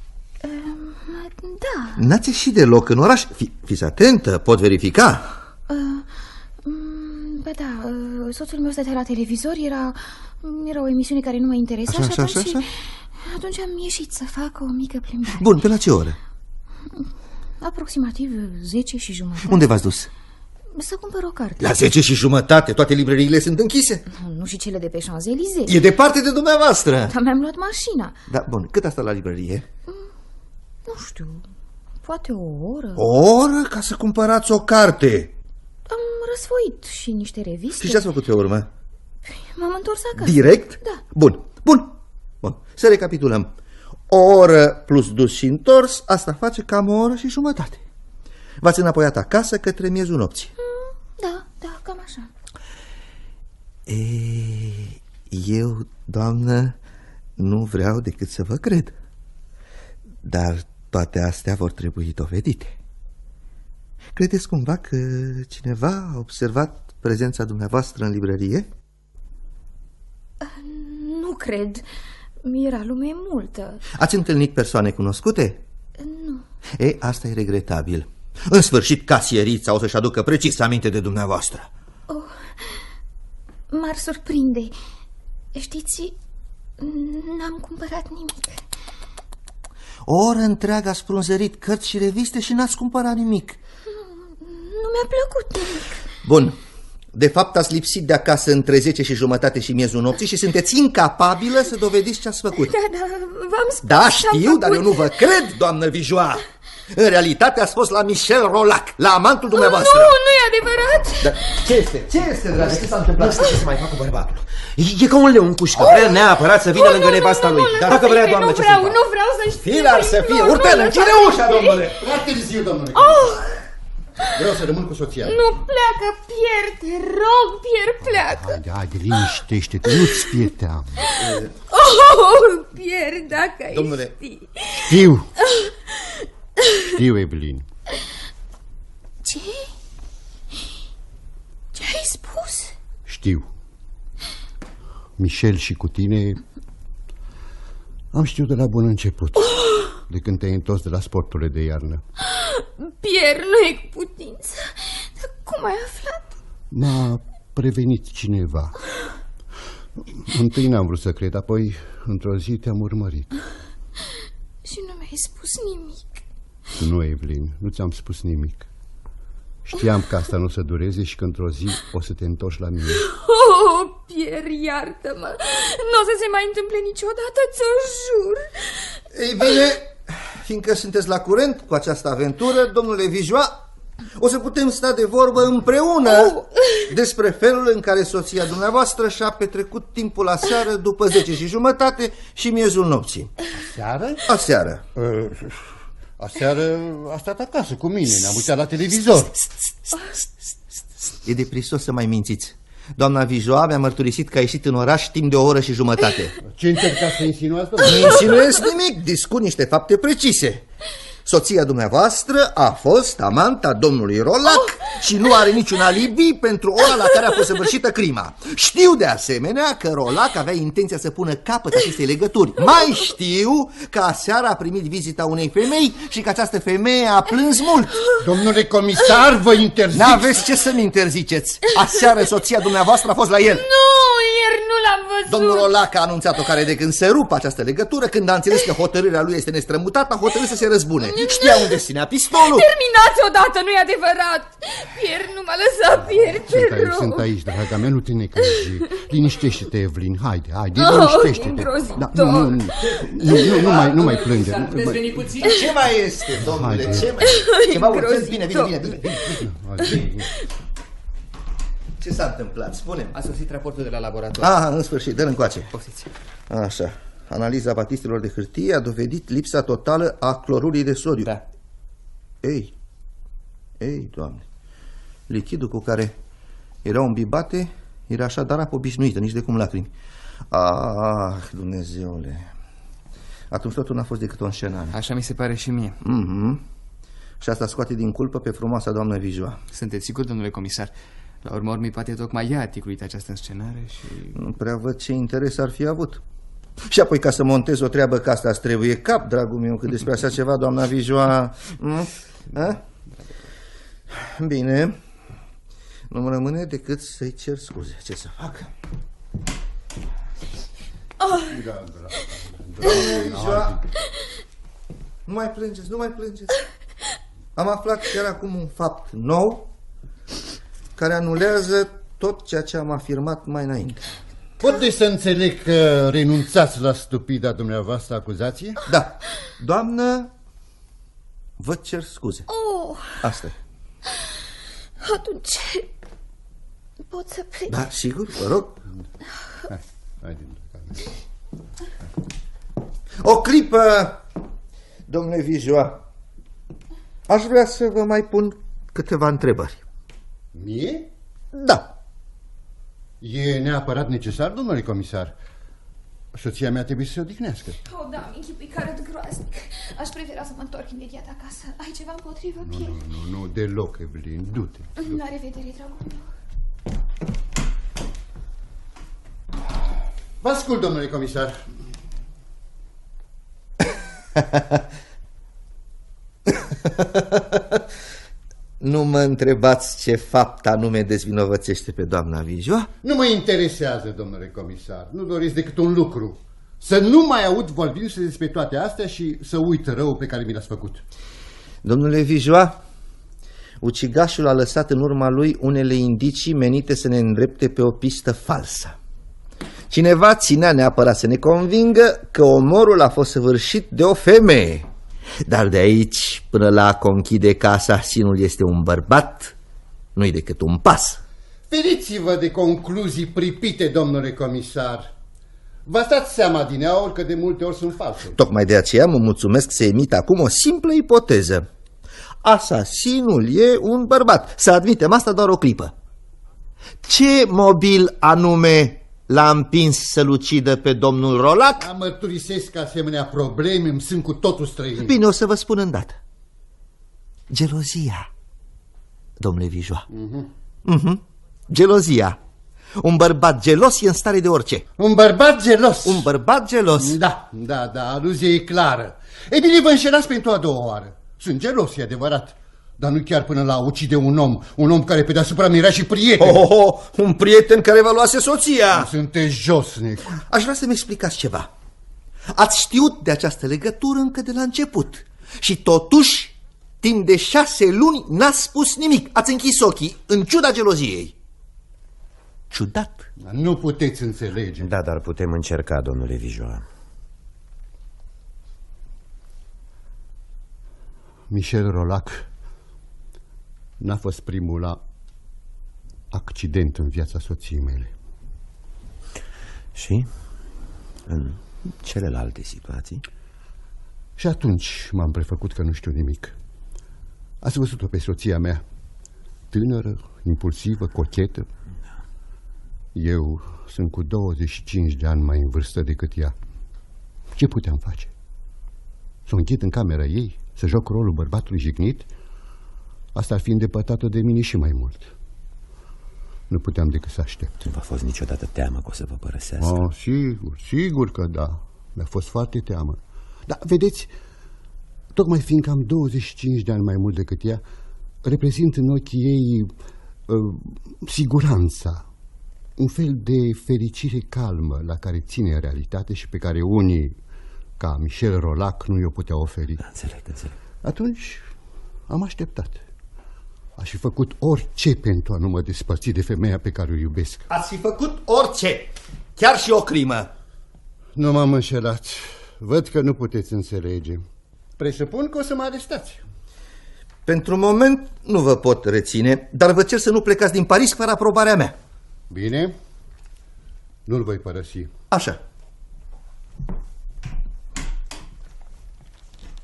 Speaker 7: Da.
Speaker 2: N-ați ieșit deloc în oraș? Fi, fiți atentă, pot verifica.
Speaker 7: Uh, Bă, da, soțul meu stătea la televizor, era, era o emisiune care nu mă interesa.
Speaker 2: Așa,
Speaker 7: și
Speaker 2: așa,
Speaker 7: atunci,
Speaker 2: așa?
Speaker 7: atunci am ieșit să fac o mică plimbare.
Speaker 2: Bun, pe la ce oră?
Speaker 7: Aproximativ zece și jumătate.
Speaker 2: Unde v-ați dus?
Speaker 7: Să cumpăr o carte.
Speaker 2: La zece și jumătate, toate librăriile sunt închise.
Speaker 7: Nu și cele de pe Champs-Élysées.
Speaker 2: E departe de dumneavoastră.
Speaker 7: Dar mi-am luat mașina.
Speaker 2: Da, bun, cât a stat la librărie?
Speaker 7: Nu știu, poate o oră.
Speaker 2: O oră ca să cumpărați o carte?
Speaker 7: Am răsfoit și niște reviste.
Speaker 2: Și ce ați făcut pe urmă?
Speaker 7: M-am întors acasă.
Speaker 2: Direct?
Speaker 7: Da.
Speaker 2: Bun, bun, bun. Să recapitulăm. O oră plus dus și întors, asta face cam o oră și jumătate. V-ați înapoiat acasă către miezul nopții.
Speaker 7: Mm, da, da, cam așa.
Speaker 2: E, eu, doamnă, nu vreau decât să vă cred. Dar toate astea vor trebui dovedite. Credeți cumva că cineva a observat prezența dumneavoastră în librărie?
Speaker 7: Nu cred. Era lume multă.
Speaker 2: Ați întâlnit persoane cunoscute?
Speaker 7: Nu.
Speaker 2: E, asta e regretabil. În sfârșit, casierița o să-și aducă precis aminte de dumneavoastră.
Speaker 7: Oh, m-ar surprinde. Știți, n-am cumpărat nimic.
Speaker 2: O oră întreagă ați frunzărit cărți și reviste și n-ați cumpărat nimic.
Speaker 7: Nu mi-a plăcut nimic.
Speaker 2: Bun. De fapt, ați lipsit de acasă între zece și jumătate și miezul nopții și sunteți incapabilă să dovediți ce ați făcut.
Speaker 7: Da, da, v-am spus.
Speaker 2: Da, știu, dar eu nu vă cred, doamnă Vijoa. În realitate ați fost la Michel Rolac, la amantul dumneavoastră.
Speaker 7: Nu, nu e adevărat.
Speaker 2: Dar ce este? Ce este, dragă? Ce s-a întâmplat?
Speaker 3: Nu știu ce să mai fac cu bărbatul. E ca un leun cușcă, vrea neapărat să vină lângă nevasta lui. Dacă vrea, doamnă, ce să fac?
Speaker 7: Nu vreau să știu.
Speaker 2: Fie ar să fie, Urtean, închide ușa, domnule.
Speaker 8: Prea târziu, domnule. Vreau să rămân cu soția.
Speaker 7: Nu pleacă, Pierre, te rog, Pierre, pleacă.
Speaker 8: Haide, haide, liniștește-te, nu-ți fie teamă.
Speaker 7: Oh, Pierre, dacă ai
Speaker 2: Domnule.
Speaker 7: ști.
Speaker 8: Știu. Știu, Evelyn.
Speaker 7: Ce? Ce ai spus?
Speaker 8: Știu. Michel și cu tine am știut de la bun început, oh! de când te-ai întors de la sporturile de iarnă.
Speaker 7: Pierre, nu e cu putință. Dar cum ai aflat?
Speaker 8: M-a prevenit cineva. Întâi n-am vrut să cred, apoi într-o zi te-am urmărit.
Speaker 7: Și nu mi-ai spus nimic.
Speaker 8: Nu, Evelyn, nu ți-am spus nimic. Știam că asta nu o să dureze și că într-o zi o să te întorci la mine.
Speaker 7: Oh, Pierre, iartă-mă. Nu o să se mai întâmple niciodată, ți-o jur.
Speaker 2: Ei bine, fiindcă sunteți la curent cu această aventură, domnule Vijoa, o să putem sta de vorbă împreună oh. despre felul în care soția dumneavoastră și-a petrecut timpul aseară după zece și jumătate și miezul nopții.
Speaker 8: Aseară?
Speaker 2: Aseară.
Speaker 8: Uh, aseară a stat acasă cu mine, ne-am uitat la televizor.
Speaker 2: E de prisos să mai mințiți. Doamna Vijoa mi-a mărturisit că a ieșit în oraș timp de o oră și jumătate.
Speaker 8: Ce încercați să insinuați?
Speaker 2: Nu insinuez nimic, discut niște fapte precise. Soția dumneavoastră a fost amanta domnului Rolac oh. și nu are niciun alibi pentru ora la care a fost săvârșită crima. Știu de asemenea că Rolac avea intenția să pună capăt acestei legături. Mai știu că aseară a primit vizita unei femei și că această femeie a plâns mult.
Speaker 8: Domnule comisar, vă interzic.
Speaker 2: N-aveți ce să-mi interziceți. Aseară soția dumneavoastră a fost la el.
Speaker 7: Nu, ieri nu l-am văzut.
Speaker 2: Domnul Rolac a anunțat-o care de când se rupă această legătură, când a înțeles că hotărârea lui este nestrămutată, a hotărât să se răzbune. Știa unde ținea pistolul.
Speaker 7: Terminați odată, nu-i adevărat. Pierre, nu m-a lăsat, Pierre, te
Speaker 8: sunt aici,
Speaker 7: rog.
Speaker 8: Sunt aici, draga mea, nu te necăji. Liniștește-te, Evelyn, haide, haide, oh, liniștește-te. Da, nu, nu, nu, nu, nu, mai, nu mai plânge.
Speaker 2: Ce mai este, domnule? Ce mai Ceva urgent? Bine, bine, bine, bine, bine. Ce s-a întâmplat? Spune-mi.
Speaker 9: A sosit raportul de la laborator.
Speaker 2: Ah, în sfârșit, dă-l încoace.
Speaker 9: Poftiți.
Speaker 2: Așa. Analiza batistelor de hârtie a dovedit lipsa totală a clorurii de sodiu.
Speaker 9: Da.
Speaker 2: Ei, ei, Doamne, lichidul cu care erau îmbibate era așadar apă obișnuită, nici de cum lacrimi. Ah, Dumnezeule. Atunci totul n-a fost decât o înșenare.
Speaker 9: Așa mi se pare și mie.
Speaker 2: Mm-hmm. Și asta scoate din culpă pe frumoasa doamnă Vijoa.
Speaker 9: Sunteți sigur, domnule comisar? La urmă urmei, poate tocmai ea a ticuit această înscenare și...
Speaker 2: Nu prea văd ce interes ar fi avut. Și apoi, ca să montez o treabă ca asta, îți trebuie cap, dragul meu, că despre așa ceva, doamna Vijoa... Mm? A? Bine. Nu-mi rămâne decât să-i cer scuze. Ce să fac?
Speaker 6: Oh.
Speaker 2: Da, da, doamna Vijoa, nu mai plângeți, nu mai plângeți. Am aflat chiar acum un fapt nou care anulează tot ceea ce am afirmat mai înainte.
Speaker 8: Pot de să înțeleg că renunțați la stupida dumneavoastră acuzație?
Speaker 2: Da. Doamnă, vă cer scuze.
Speaker 7: Oh.
Speaker 2: Asta e.
Speaker 7: Atunci pot să plec?
Speaker 2: Da, sigur, vă rog.
Speaker 8: Hai, hai din
Speaker 2: O clipă, domnule Vijoa. Aș vrea să vă mai pun câteva întrebări.
Speaker 8: Mie?
Speaker 2: Da.
Speaker 8: E neapărat necesar, domnule comisar. Soția mea trebuie să se odihnească.
Speaker 7: Oh, da, închipui că arăt groaznic. Aș prefera să mă întorc imediat acasă. Ai ceva împotrivă
Speaker 8: Nu,
Speaker 7: pielii?
Speaker 8: nu, nu, nu, deloc, Evelyn. Du-te. Du
Speaker 7: La revedere, dragul meu.
Speaker 8: Vă ascult, domnule comisar.
Speaker 2: Nu mă întrebați ce fapt anume dezvinovățește pe doamna Vijoa?
Speaker 8: Nu mă interesează, domnule comisar. Nu doriți decât un lucru. Să nu mai aud vorbindu-se despre toate astea și să uit răul pe care mi l-ați făcut.
Speaker 2: Domnule Vijoa, ucigașul a lăsat în urma lui unele indicii menite să ne îndrepte pe o pistă falsă. Cineva ținea neapărat să ne convingă că omorul a fost săvârșit de o femeie. Dar de aici până la a conchide că asasinul este un bărbat, nu-i decât un pas.
Speaker 8: Feriți-vă de concluzii pripite, domnule comisar. V-ați dat seama din aur că de multe ori sunt false.
Speaker 2: Tocmai de aceea mă mulțumesc să emit acum o simplă ipoteză. Asasinul e un bărbat. Să admitem asta doar o clipă. Ce mobil anume l-a împins să-l ucidă pe domnul Rolac?
Speaker 8: Am mărturisesc că asemenea probleme îmi sunt cu totul străine.
Speaker 2: Bine, o să vă spun îndată. Gelozia, domnule Vijoa. uh-huh. Uh-huh. Gelozia. Un bărbat gelos e în stare de orice.
Speaker 8: Un bărbat gelos?
Speaker 2: Un bărbat gelos.
Speaker 8: Da, da, da, aluzia e clară. Ei bine, vă înșelați pentru a doua oară. Sunt gelos, e adevărat. Dar nu chiar până la a ucide un om. Un om care pe deasupra mi era și prieten.
Speaker 2: Oh, oh, oh, un prieten care v-a luase soția.
Speaker 8: Sunteți josnic.
Speaker 2: Aș vrea să-mi explicați ceva. Ați știut de această legătură încă de la început. Și totuși, timp de șase luni n-ați spus nimic. Ați închis ochii, în ciuda geloziei. Ciudat.
Speaker 8: Nu puteți înțelege.
Speaker 3: Da, dar putem încerca, domnule Vijoa.
Speaker 8: Michel Rolac n-a fost primul la accident în viața soției mele.
Speaker 3: Și? În celelalte situații?
Speaker 8: Și atunci m-am prefăcut că nu știu nimic. Ați văzut-o pe soția mea, tânără, impulsivă, cochetă. Eu sunt cu douăzeci și cinci de ani mai în vârstă decât ea. Ce puteam face? Să o închid în camera ei? Să joc rolul bărbatului jignit? Asta ar fi îndepărtată de mine și mai mult. Nu puteam decât să aștept.
Speaker 3: Nu v-a fost niciodată teamă că o să vă părăsească?
Speaker 8: Oh, sigur, sigur că da. Mi-a fost foarte teamă. Dar, vedeți, tocmai fiindcă am douăzeci și cinci de ani mai mult decât ea, reprezint în ochii ei uh, siguranța, un fel de fericire calmă la care ține realitate și pe care unii, ca Michel Rolac, nu i-o putea oferi.
Speaker 3: Da, înțeleg, înțeleg.
Speaker 8: Atunci am așteptat. Aș fi făcut orice pentru a nu mă despărți de femeia pe care o iubesc.
Speaker 2: Ați fi făcut orice, chiar și o crimă.
Speaker 8: Nu m-am înșelat. Văd că nu puteți înțelege. Presupun că o să mă arestați.
Speaker 2: Pentru moment nu vă pot reține, dar vă cer să nu plecați din Paris fără aprobarea mea.
Speaker 8: Bine, nu-l voi părăsi.
Speaker 2: Așa.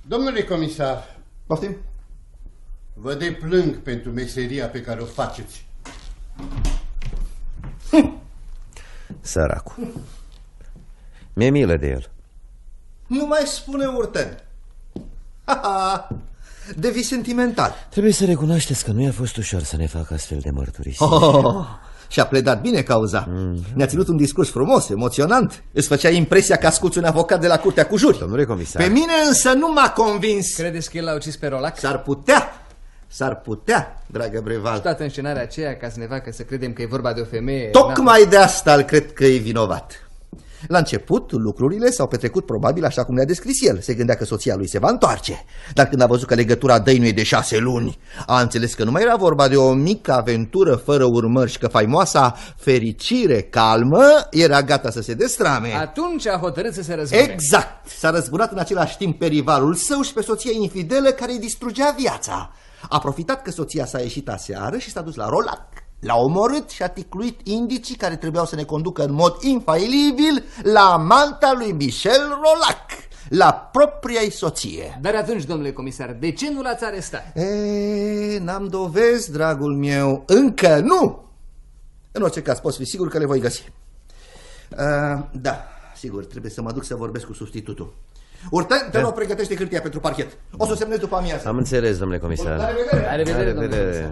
Speaker 8: Domnule comisar,
Speaker 2: poftim?
Speaker 8: vă deplâng pentru meseria pe care o faceți.
Speaker 3: Săracul. Mi-e milă de el.
Speaker 2: Nu mai spune Urten. Devii sentimental.
Speaker 3: Trebuie să recunoașteți că nu i-a fost ușor să ne facă astfel de mărturisiri.
Speaker 2: Oh, și-a pledat bine cauza. Mm. Ne-a ținut un discurs frumos, emoționant. Îți făcea impresia că asculți un avocat de la curtea cu juri.
Speaker 3: Domnule comisar.
Speaker 2: Pe mine însă nu m-a convins.
Speaker 9: Credeți că el l-a ucis pe Rolac?
Speaker 2: S-ar putea. S-ar putea, dragă Breval.
Speaker 9: Și toată înscenarea aceea ca să ne facă să credem că e vorba de o femeie...
Speaker 2: Tocmai de asta îl cred că e vinovat. La început, lucrurile s-au petrecut probabil așa cum le-a descris el. Se gândea că soția lui se va întoarce. Dar când a văzut că legătura dăinuie de șase luni, a înțeles că nu mai era vorba de o mică aventură fără urmări și că faimoasa fericire calmă era gata să se destrame.
Speaker 9: Atunci a hotărât să se răzbune.
Speaker 2: Exact! S-a răzbunat în același timp pe rivalul său și pe soția infidelă care îi distrugea viața. A profitat că soția s-a ieșit aseară și s-a dus la Rolac. L-a omorât și a ticluit indicii care trebuiau să ne conducă în mod infailibil la amanta lui Michel Rolac, la propria-i soție.
Speaker 9: Dar atunci, domnule comisar, de ce nu l-ați arestat?
Speaker 2: E, n-am dovezi, dragul meu, încă nu. În orice caz, poți fi sigur că le voi găsi. uh, Da, sigur, trebuie să mă duc să vorbesc cu substitutul. Urten, te rog, pregătește hârtia pentru parchet. O să o semnez după amiază.
Speaker 3: Am înțeles, domnule comisar.
Speaker 2: La revedere!
Speaker 9: La revedere, domnule comisar.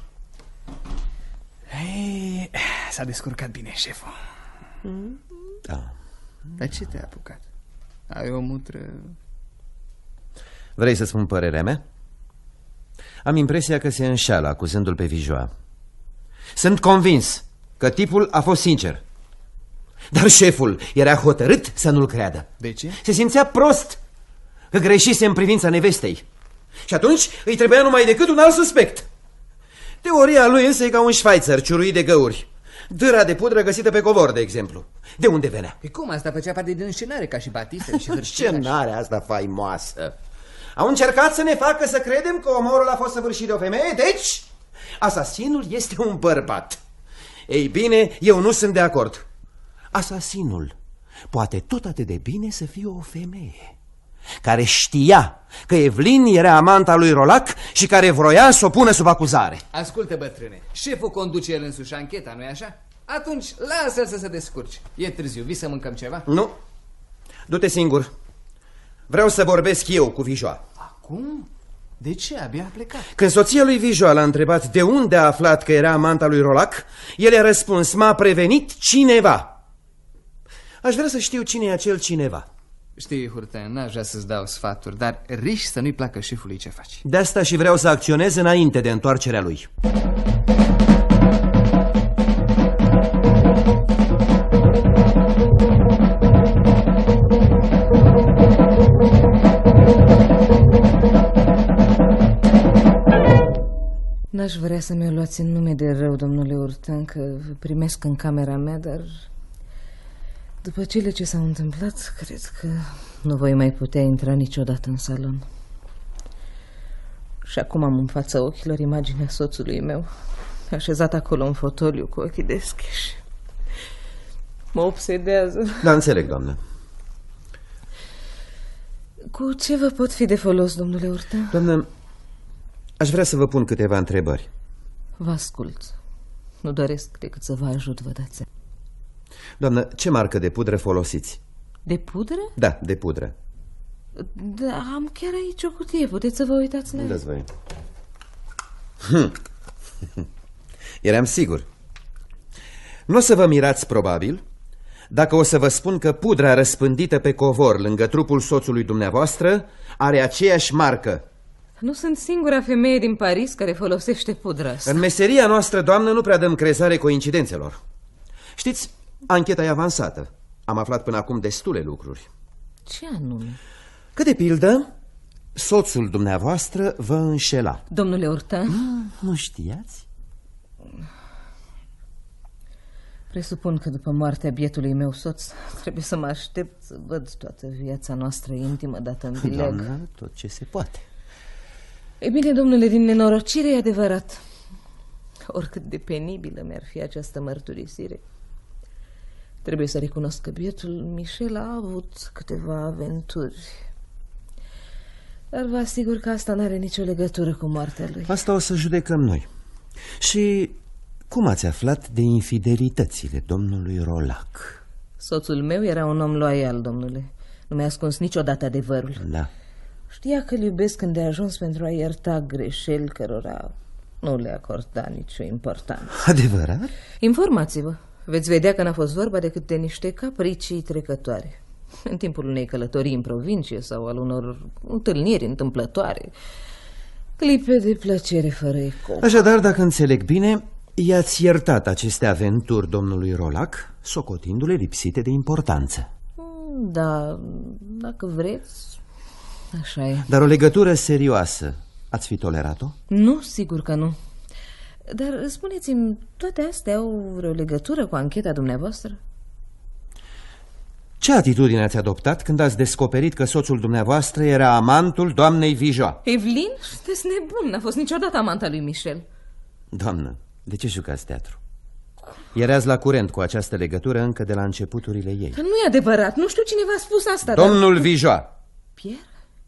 Speaker 11: S-a descurcat bine șeful.
Speaker 3: Da.
Speaker 9: Dar ce te-a apucat? Ai o mutră...
Speaker 3: Vrei să spun părerea mea? Am impresia că se înșeală acuzându-l pe Vijoa. Sunt convins că tipul a fost sincer. Dar șeful era hotărât să nu-l creadă.
Speaker 9: De ce?
Speaker 3: Se simțea prost că greșise în privința nevestei. Și atunci îi trebuia numai decât un alt suspect. Teoria lui însă e ca un șvaițăr ciuruit de găuri. Dâra de pudră găsită pe covor, de exemplu. De unde venea?
Speaker 9: Pe cum? Asta făcea parte din înscenare, ca și Batista și Hârșina.
Speaker 3: Scenarea asta faimoasă. Au încercat să ne facă să credem că omorul a fost săvârșit de o femeie, deci asasinul este un bărbat. Ei bine, eu nu sunt de acord. Asasinul poate tot atât de bine să fie o femeie care știa că Evelyn era amanta lui Rolac și care vroia să o pună sub acuzare.
Speaker 9: Ascultă, bătrâne, șeful conduce el însuși ancheta, nu-i așa? Atunci lasă-l să se descurce. E târziu, vii să mâncăm ceva?
Speaker 3: Nu, du-te singur. Vreau să vorbesc eu cu Vijoa.
Speaker 9: Acum? De ce? Abia a plecat.
Speaker 3: Când soția lui Vijoa l-a întrebat de unde a aflat că era amanta lui Rolac, el i-a răspuns: m-a prevenit cineva. Aș vrea să știu cine e acel cineva.
Speaker 9: Știi, Hurten, n-aș vrea să-ți dau sfaturi, dar riști să nu-i placă șefului ce faci.
Speaker 3: De asta și vreau să acționez înainte de întoarcerea lui.
Speaker 6: N-aș vrea să mi-o luați în nume de rău, domnule Urtan, că vă primesc în camera mea, dar după cele ce s-au întâmplat, cred că nu voi mai putea intra niciodată în salon. Și acum am în fața ochilor imaginea soțului meu, așezat acolo în fotoliu cu ochii deschiși. Mă obsedează.
Speaker 3: Da, înțeleg, doamnă.
Speaker 6: Cu ce vă pot fi de folos, domnule Urtan?
Speaker 3: Doamnă, aș vrea să vă pun câteva întrebări.
Speaker 6: Vă ascult. Nu doresc decât să vă ajut, vă dați.
Speaker 3: Doamnă, ce marcă de pudră folosiți?
Speaker 6: De pudră?
Speaker 3: Da, de pudră.
Speaker 6: Da, am chiar aici o cutie, puteți să vă uitați la ea.
Speaker 3: Dați voi. Hm. Eram sigur. Nu o să vă mirați probabil dacă o să vă spun că pudra răspândită pe covor lângă trupul soțului dumneavoastră are aceeași marcă.
Speaker 6: Nu sunt singura femeie din Paris care folosește pudra asta.
Speaker 3: În meseria noastră, doamnă, nu prea dăm crezare coincidențelor. Știți, ancheta e avansată. Am aflat până acum destule lucruri.
Speaker 6: Ce anume?
Speaker 3: Că de pildă, soțul dumneavoastră vă înșela.
Speaker 6: Domnule Urtan?
Speaker 3: Mm, nu știați?
Speaker 6: Presupun că după moartea bietului meu soț trebuie să mă aștept să văd toată viața noastră intimă dată în bileg.
Speaker 3: Doamnă, tot ce se poate.
Speaker 6: E bine, domnule, din nenorocire e adevărat. Oricât de penibilă mi-ar fi această mărturisire, trebuie să recunosc că bietul Michel a avut câteva aventuri.
Speaker 12: Dar vă asigur că asta n-are nicio legătură cu moartea lui.
Speaker 3: Asta o să judecăm noi. Și cum ați aflat de infidelitățile domnului Rolac?
Speaker 12: Soțul meu era un om loial, domnule. Nu mi-a ascuns niciodată adevărul.
Speaker 3: Da.
Speaker 12: Știa că îl iubesc când de ajuns pentru a ierta greșeli cărora nu le acorda nicio importanță.
Speaker 3: Adevărat?
Speaker 12: Informați-vă. Veți vedea că n-a fost vorba decât de niște capricii trecătoare. În timpul unei călătorii în provincie sau al unor întâlniri întâmplătoare. Clipe de plăcere fără ecou.
Speaker 3: Așadar, dacă înțeleg bine, i-ați iertat aceste aventuri domnului Rolac, socotindu-le lipsite de importanță.
Speaker 12: Da, dacă vreți, așa e.
Speaker 3: Dar o legătură serioasă ați fi tolerat-o?
Speaker 12: Nu, sigur că nu. Dar spuneți-mi, toate astea au vreo legătură cu ancheta dumneavoastră?
Speaker 3: Ce atitudine ați adoptat când ați descoperit că soțul dumneavoastră era amantul doamnei Vijoa?
Speaker 12: Evelyn? Sunteți nebun, n-a fost niciodată amanta lui Michel.
Speaker 3: Doamnă, de ce jucați teatru? Erați la curent cu această legătură încă de la începuturile ei.
Speaker 12: Nu e adevărat, nu știu cine v-a spus asta.
Speaker 3: Domnul
Speaker 12: dar...
Speaker 3: Vijoa.
Speaker 12: Pierre?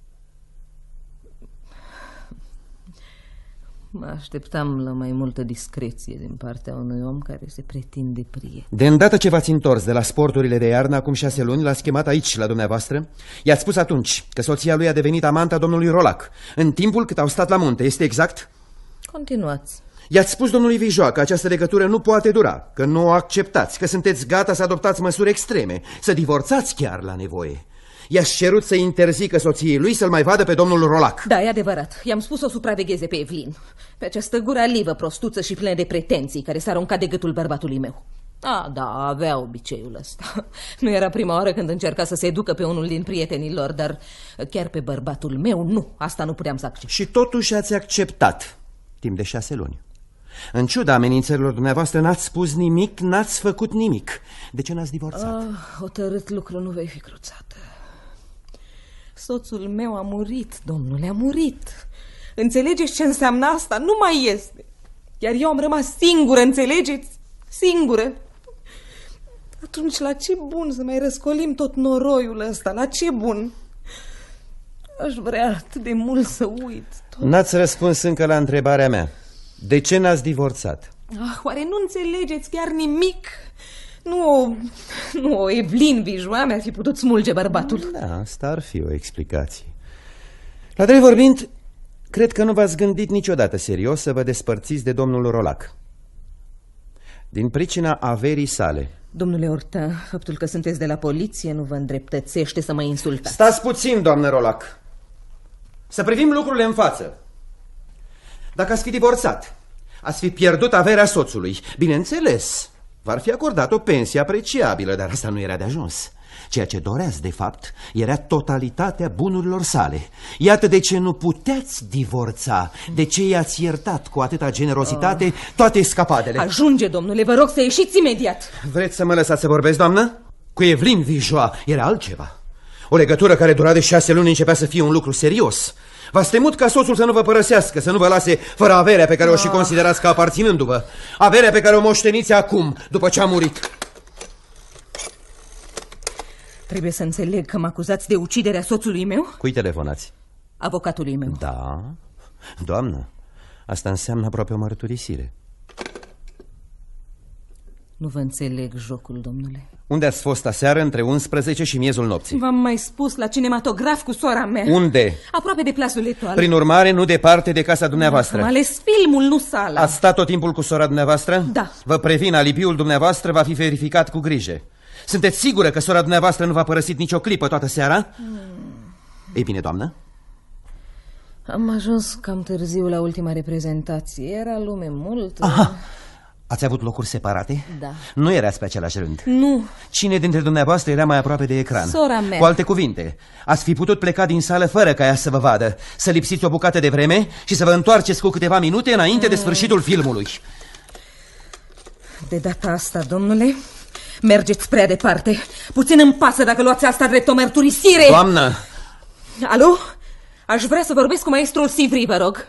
Speaker 12: Mă așteptam la mai multă discreție din partea unui om care se pretinde prieten.
Speaker 3: De îndată ce v-ați întors de la sporturile de iarnă acum șase luni, l-ați chemat aici, la dumneavoastră. I-ați spus atunci că soția lui a devenit amanta domnului Rolac, în timpul cât au stat la munte, este exact?
Speaker 12: Continuați.
Speaker 3: I-ați spus domnului Vijoa că această legătură nu poate dura, că nu o acceptați, că sunteți gata să adoptați măsuri extreme, să divorțați chiar la nevoie. I-ați cerut să interzică soției lui să-l mai vadă pe domnul Rolac.
Speaker 12: Da, e adevărat. I-am spus să o supravegheze pe Evelyn, pe această gură alivă, prostuță și plină de pretenții, care s-a aruncat de gâtul bărbatului meu. Ah, da, avea obiceiul ăsta. Nu era prima oară când încerca să se ducă pe unul din prietenii lor, dar chiar pe bărbatul meu, nu. Asta nu puteam să accept.
Speaker 3: Și totuși ați acceptat, timp de șase luni. În ciuda amenințărilor dumneavoastră, n-ați spus nimic, n-ați făcut nimic. De ce n-ați divorțat?
Speaker 12: Ah, hotărât lucru, nu vei fi cruțată. Soțul meu a murit, domnule, a murit. Înțelegeți ce înseamnă asta? Nu mai este. Iar eu am rămas singură, înțelegeți? Singură. Atunci la ce bun să mai răscolim tot noroiul ăsta? La ce bun? Aș vrea atât de mult să uit tot.
Speaker 3: N-ați răspuns încă la întrebarea mea. De ce n-ați divorțat?
Speaker 12: Ah, oare nu înțelegeți chiar nimic? Nu o, nu o Evelyn Vijoa mi-ar fi putut smulge bărbatul.
Speaker 3: Da, asta ar fi o explicație. La drept vorbind, cred că nu v-ați gândit niciodată serios să vă despărțiți de domnul Rolac. Din pricina averii sale.
Speaker 12: Domnule Hortin, faptul că sunteți de la poliție nu vă îndreptățește să mă insultați.
Speaker 3: Stați puțin, doamnă Rolac. Să privim lucrurile în față. Dacă ați fi divorțat, ați fi pierdut averea soțului. Bineînțeles, v-ar fi acordat o pensie apreciabilă, dar asta nu era de ajuns. Ceea ce doreați, de fapt, era totalitatea bunurilor sale. Iată de ce nu puteți divorța, de ce i-ați iertat cu atâta generozitate oh. toate escapadele.
Speaker 12: Ajunge, domnule, vă rog să ieșiți imediat.
Speaker 3: Vreți să mă lăsați să vorbesc, doamnă? Cu Evelyn Vijoa era altceva. O legătură care dura de șase luni începea să fie un lucru serios. V-ați temut ca soțul să nu vă părăsească, să nu vă lase fără averea pe care o și considerați ca aparținându-vă. Averea pe care o moșteniți acum, după ce a murit.
Speaker 12: Trebuie să înțeleg că mă acuzați de uciderea soțului meu?
Speaker 3: Cui telefonați?
Speaker 12: Avocatului meu.
Speaker 3: Da, doamnă, asta înseamnă aproape o mărturisire.
Speaker 12: Nu vă înțeleg jocul, domnule.
Speaker 3: Unde ați fost aseară între unsprezece și miezul nopții?
Speaker 12: V-am mai spus, la cinematograf cu sora mea.
Speaker 3: Unde?
Speaker 12: Aproape de Plasul Etoile.
Speaker 3: Prin urmare, nu departe de casa dumneavoastră.
Speaker 12: Am ales filmul, nu sala.
Speaker 3: Ați stat tot timpul cu sora dumneavoastră?
Speaker 12: Da.
Speaker 3: Vă previn, alibiul dumneavoastră va fi verificat cu grijă. Sunteți sigură că sora dumneavoastră nu v-a părăsit nicio clipă toată seara? Hmm. Ei bine, doamnă?
Speaker 12: Am ajuns cam târziu la ultima reprezentație. Era lume multă.
Speaker 3: Aha. Ați avut locuri separate?
Speaker 12: Da.
Speaker 3: Nu erați pe același rând?
Speaker 12: Nu.
Speaker 3: Cine dintre dumneavoastră era mai aproape de ecran?
Speaker 12: Sora mea.
Speaker 3: Cu alte cuvinte, ați fi putut pleca din sală fără ca ea să vă vadă, să lipsiți o bucată de vreme și să vă întoarceți cu câteva minute înainte mm. de sfârșitul filmului.
Speaker 12: De data asta, domnule, mergeți prea departe. Puțin îmi pasă dacă luați asta drept o mărturisire.
Speaker 3: Doamnă!
Speaker 12: Alo? Aș vrea să vorbesc cu maestrul Sivri, vă rog.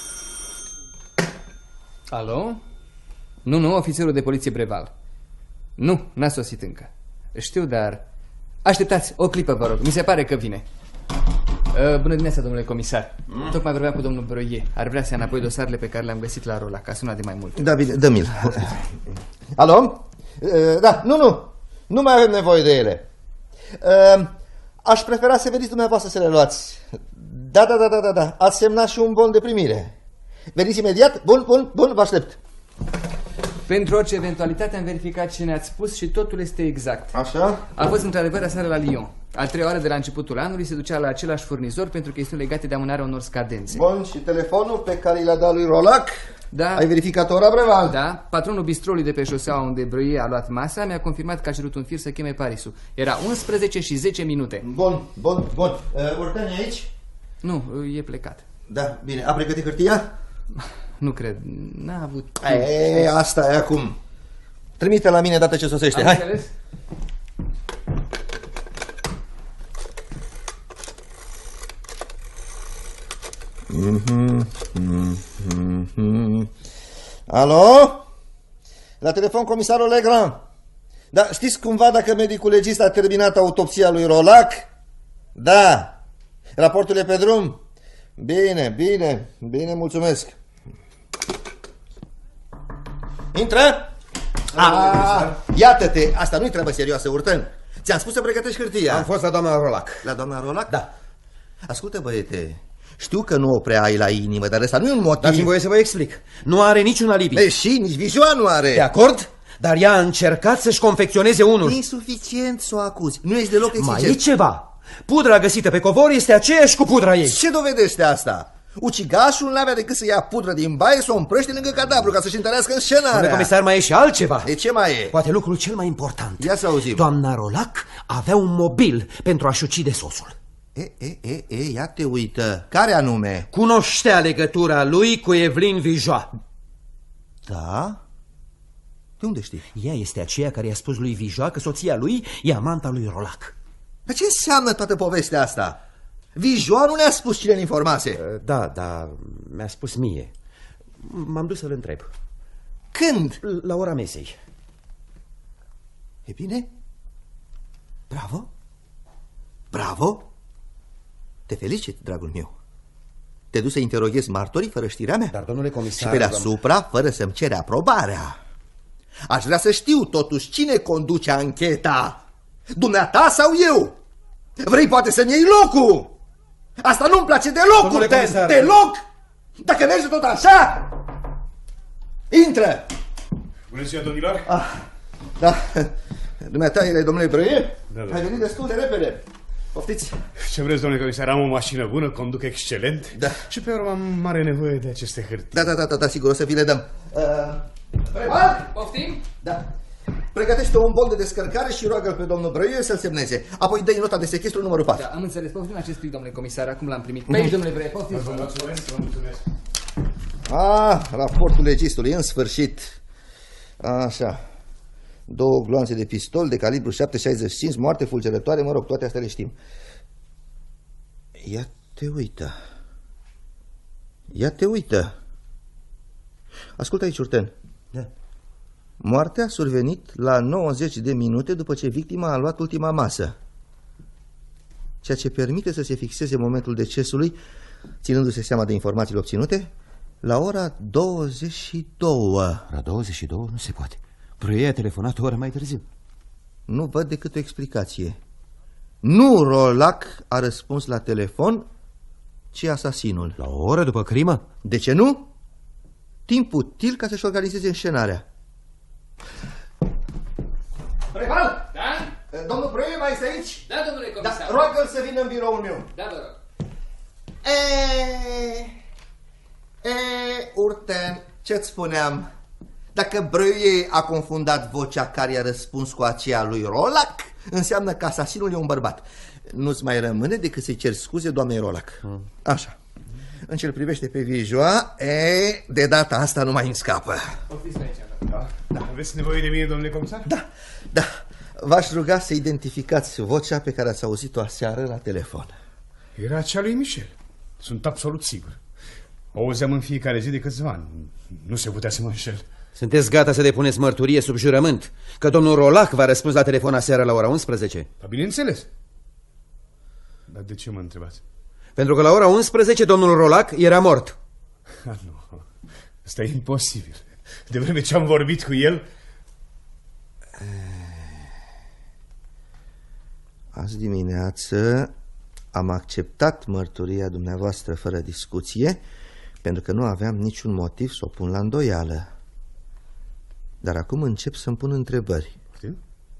Speaker 9: Alo? Nu, nu, ofițerul de poliție Breval. Nu, n-a sosit încă. Știu, dar... Așteptați, o clipă, vă rog. Mi se pare că vine. Uh, bună dimineața, domnule comisar. Mm? Tocmai vorbeam cu domnul Broie. Ar vrea să ia înapoi dosarele pe care le-am găsit la Rolac. A sunat de mai mult.
Speaker 2: Da, bine, dă-mi-l. Alo? Uh, da, nu, nu. Nu mai avem nevoie de ele. Uh, aș prefera să veniți dumneavoastră să le luați. Da, da, da, da, da, da. Ați semnat și un bon de primire. Veniți imediat? Bun, bun, bun, vă aștept.
Speaker 9: Pentru orice eventualitate am verificat ce ne-ați spus și totul este exact.
Speaker 2: Așa?
Speaker 9: A fost într-adevăr aseară la Lyon. A treia oară de la începutul anului se ducea la același furnizor pentru chestiuni legate de amânarea unor scadențe.
Speaker 2: Bun, și telefonul pe care l-a dat lui Rolac?
Speaker 9: Da.
Speaker 2: Ai verificat ora, Breval?
Speaker 9: Da. Patronul bistrolului de pe șoseaua unde Broie a luat masa mi-a confirmat că a cerut un fir să cheme Parisul. Era unsprezece și zece minute.
Speaker 2: Bun, bun, bun. Uh, Urteni aici?
Speaker 9: Nu, e plecat.
Speaker 2: Da, bine. A pregătit hârtia?
Speaker 9: Nu cred, n-a avut...
Speaker 2: E, asta e acum. Trimite la mine dată ce sosește.
Speaker 9: Am
Speaker 2: Hai.
Speaker 9: înțeles?
Speaker 2: Mm-hmm, mm-hmm, mm-hmm. Alo? La telefon comisarul Legrand. Da, știți cumva dacă medicul legist a terminat autopsia lui Rolac? Da. Raportul e pe drum? Bine, bine, bine, mulțumesc. Intră! Ah, iată-te, asta nu-i treabă serioasă, Urten. Ți-am spus să pregătești hârtia.
Speaker 3: Am fost la doamna Rolac.
Speaker 2: La doamna Rolac?
Speaker 3: Da.
Speaker 2: Ascultă, băiete, știu că nu o prea ai la inimă, dar ăsta nu e un motiv.
Speaker 3: Dați-mi voie să vă explic. Nu are niciun alibi.
Speaker 2: E, și nici Vizioa nu are.
Speaker 3: De acord? Dar ea a încercat să-și confecționeze unul.
Speaker 2: Insuficient să o acuzi. Nu ești deloc exigent.
Speaker 3: Mai e ceva. Pudra găsită pe covor este aceeași cu pudra ei.
Speaker 2: Ce dovedește asta? Ucigașul n-avea decât să ia pudră din baie, să o împrăște lângă cadavru ca să-și întărească scenarea.
Speaker 3: Domnule comisar, mai e și altceva.
Speaker 2: De ce mai e?
Speaker 3: Poate lucrul cel mai important.
Speaker 2: Ia să auzim.
Speaker 3: Doamna Rolac avea un mobil pentru a-și ucide soțul.
Speaker 2: E, e, e, e, ia te uită. Care anume?
Speaker 3: Cunoștea legătura lui cu Evelyn Vijoa.
Speaker 2: Da? De unde știi?
Speaker 3: Ea este aceea care i-a spus lui Vijoa că soția lui e amanta lui Rolac.
Speaker 2: Dar ce înseamnă toată povestea asta? Vijoa nu ne-a spus cine ne informase.
Speaker 3: Da, da, mi-a spus mie. M-am dus să-l întreb.
Speaker 2: Când?
Speaker 3: La ora mesei.
Speaker 2: E bine? Bravo. Bravo. Te felicit, dragul meu. Te duci să interoghezi martorii fără știrea mea?
Speaker 3: Dar, domnule comisar...
Speaker 2: Și pe deasupra, fără să-mi cere aprobarea. Aș vrea să știu, totuși, cine conduce ancheta? Dumneata sau eu? Vrei poate să-mi iei locul? Asta nu-mi place deloc, Urten, deloc! Dacă mergi tot așa, intră!
Speaker 10: Bună ziua, domnilor!
Speaker 2: Ah, da, dumneata e domnule Broie?
Speaker 10: Da, da.
Speaker 2: Ai venit destul de repede. Poftiți.
Speaker 10: Ce vreți, domnule comisar? Am o mașină bună, conduc excelent.
Speaker 2: Da.
Speaker 10: Și pe urmă am mare nevoie de aceste hârtii.
Speaker 2: Da, da, da, da, da, sigur, o să vi le dăm. Uh, Preval?
Speaker 9: Poftim?
Speaker 2: Da. Pregătește un bol de descărcare și roagă-l pe domnul Broie să-l semneze. Apoi dă-i nota de sechestru numărul patru.
Speaker 9: Da, am înțeles. Poftim acest plic, domnule comisar. Acum l-am primit. Pe aici, domnule Broie, poftim.
Speaker 10: Vă mulțumesc, vă mulțumesc.
Speaker 2: Ah, raportul legistului, în sfârșit. Așa. Două gloanțe de pistol de calibru șapte șaizeci și cinci, moarte fulgerătoare, mă rog, toate astea le știm. Ia te uită. Ia te uită. Ascultă aici, Urten.
Speaker 3: Da.
Speaker 2: Moartea a survenit la nouăzeci de minute după ce victima a luat ultima masă, ceea ce permite să se fixeze momentul decesului, ținându-se seama de informațiile obținute, la ora douăzeci și două.
Speaker 3: La douăzeci și două nu se poate. Broie a telefonat o oră mai târziu.
Speaker 2: Nu văd decât o explicație. Nu Rolac a răspuns la telefon, ci asasinul.
Speaker 3: La o oră după crimă?
Speaker 2: De ce nu? Timp util ca să-și organizeze înșenarea. Preval!
Speaker 9: Da?
Speaker 2: Domnul Broie mai este aici?
Speaker 9: Da, domnule comisar.
Speaker 2: Da, roagă-l să vină în biroul meu.
Speaker 9: Da, vă rog.
Speaker 2: E, e, Urten, ce-ți spuneam? Dacă Broie a confundat vocea care i-a răspuns cu aceea lui Rolac, înseamnă că asasinul e un bărbat. Nu-ți mai rămâne decât să-i ceri scuze doamnei Rolac. Hmm. Așa. În ce-l privește pe Vijoa, e, de data asta nu mai îmi scapă.
Speaker 10: Da. Da. Aveți nevoie de mine, domnule comisar?
Speaker 2: Da, da. V-aș ruga să identificați vocea pe care ați auzit-o aseară la telefon.
Speaker 10: Era cea lui Michel. Sunt absolut sigur. O auzeam în fiecare zi de câțiva ani. Nu se putea să mă înșel.
Speaker 3: Sunteți gata să depuneți mărturie sub jurământ că domnul Rolac v-a răspuns la telefon aseară la ora unsprezece?
Speaker 10: Da, bineînțeles. Dar de ce mă întrebați?
Speaker 3: Pentru că la ora unsprezece domnul Rolac era mort.
Speaker 10: Ah, nu, asta e imposibil. De vreme ce am vorbit cu el...
Speaker 2: Azi dimineață am acceptat mărturia dumneavoastră fără discuție, pentru că nu aveam niciun motiv să o pun la îndoială. Dar acum încep să-mi pun întrebări.
Speaker 10: Știu?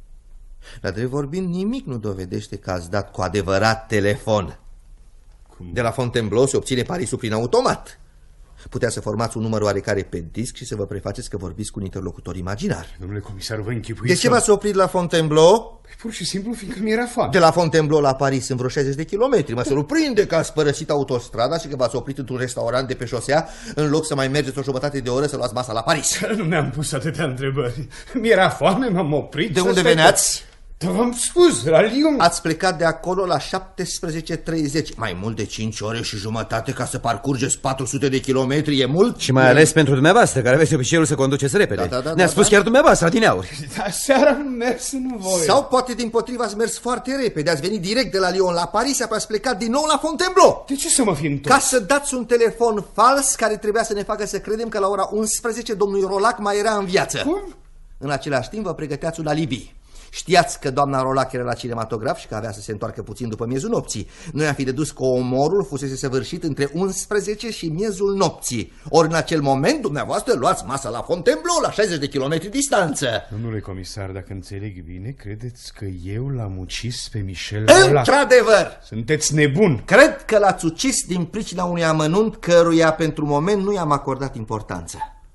Speaker 2: La drept vorbind, nimic nu dovedește că ați dat cu adevărat telefon. Cum? De la Fontainebleau se obține parisul prin automat. Putea să formați un număr oarecare pe disc și să vă prefaceți că vorbiți cu un interlocutor imaginar.
Speaker 10: Domnule comisar, vă închipuiți.
Speaker 2: De ce v-ați oprit la Fontainebleau?
Speaker 10: Păi, pur și simplu fiindcă mi-era foame.
Speaker 2: De la Fontainebleau la Paris sunt vreo șaizeci de kilometri. Mă surprinde că ați părăsit autostrada și că v-ați oprit într-un restaurant de pe șosea în loc să mai mergeți o jumătate de oră să luați masa la Paris.
Speaker 10: Nu mi-am pus atâtea întrebări. Mi-era foame, m-am oprit.
Speaker 2: De unde veneați?
Speaker 10: Dar v-am spus, la Lyon.
Speaker 2: Ați plecat de acolo la șaptesprezece treizeci. Mai mult de cinci ore și jumătate ca să parcurgeți patru sute de kilometri, e mult?
Speaker 3: Și mai ales pentru dumneavoastră, care aveți obiceiul să conduceți repede.
Speaker 2: Da, da, da,
Speaker 3: Ne-a
Speaker 2: da,
Speaker 3: spus
Speaker 2: da.
Speaker 3: chiar dumneavoastră, adineauri.
Speaker 10: Dar seara am mers în voie.
Speaker 2: Sau poate din potriva ați mers foarte repede. Ați venit direct de la Lyon la Paris, apoi ați plecat din nou la Fontainebleau.
Speaker 10: De ce să mă fi întors?
Speaker 2: Ca să dați un telefon fals care trebuia să ne facă să credem că la ora unsprezece domnul Rolac mai era în viață.
Speaker 10: Cum?
Speaker 2: În același timp vă pregăteați un alibi. Știați că doamna Rolac era la cinematograf și că avea să se întoarcă puțin după miezul nopții. Noi am fi dedus că omorul fusese săvârșit între unsprezece și miezul nopții. Ori în acel moment dumneavoastră luați masa la Fontainebleau, la șaizeci de kilometri distanță.
Speaker 10: Domnule comisar, dacă înțeleg bine, credeți că eu l-am ucis pe Michel Rolac?
Speaker 2: Într-adevăr!
Speaker 10: Sunteți nebun!
Speaker 2: Cred că l-ați ucis din pricina unui amănunt căruia pentru moment nu i-am acordat importanță.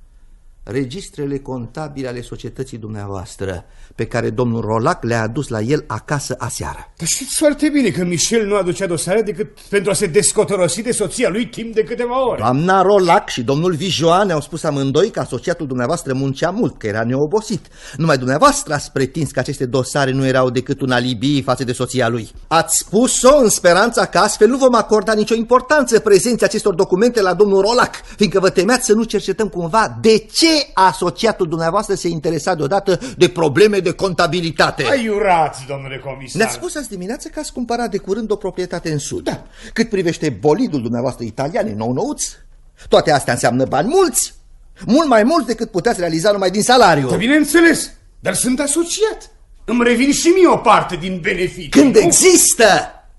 Speaker 2: Registrele contabile ale societății dumneavoastră, pe care domnul Rolac le-a adus la el acasă aseară.
Speaker 10: Dar știți foarte bine că Michel nu aducea dosare decât pentru a se descotorosi de soția lui timp de câteva ore.
Speaker 2: Doamna Rolac și domnul Vijoan ne-au spus amândoi că asociatul dumneavoastră muncea mult, că era neobosit. Numai dumneavoastră ați pretins că aceste dosare nu erau decât un alibi față de soția lui. Ați spus-o în speranța că astfel nu vom acorda nicio importanță prezenței acestor documente la domnul Rolac, fiindcă vă temeați să nu cercetăm cumva de ce asociatul dumneavoastră se interesa deodată de probleme de contabilitate.
Speaker 10: Aiurați, domnule comisar.
Speaker 2: Ne-ați spus azi dimineață că ați cumpărat de curând o proprietate în sud. Da. Cât privește bolidul dumneavoastră italian, nou-nouț, toate astea înseamnă bani mulți. Mult mai mulți decât puteți realiza numai din salariu.
Speaker 10: Da, bineînțeles, dar sunt asociat. Îmi revin și mie o parte din beneficii.
Speaker 2: Când există,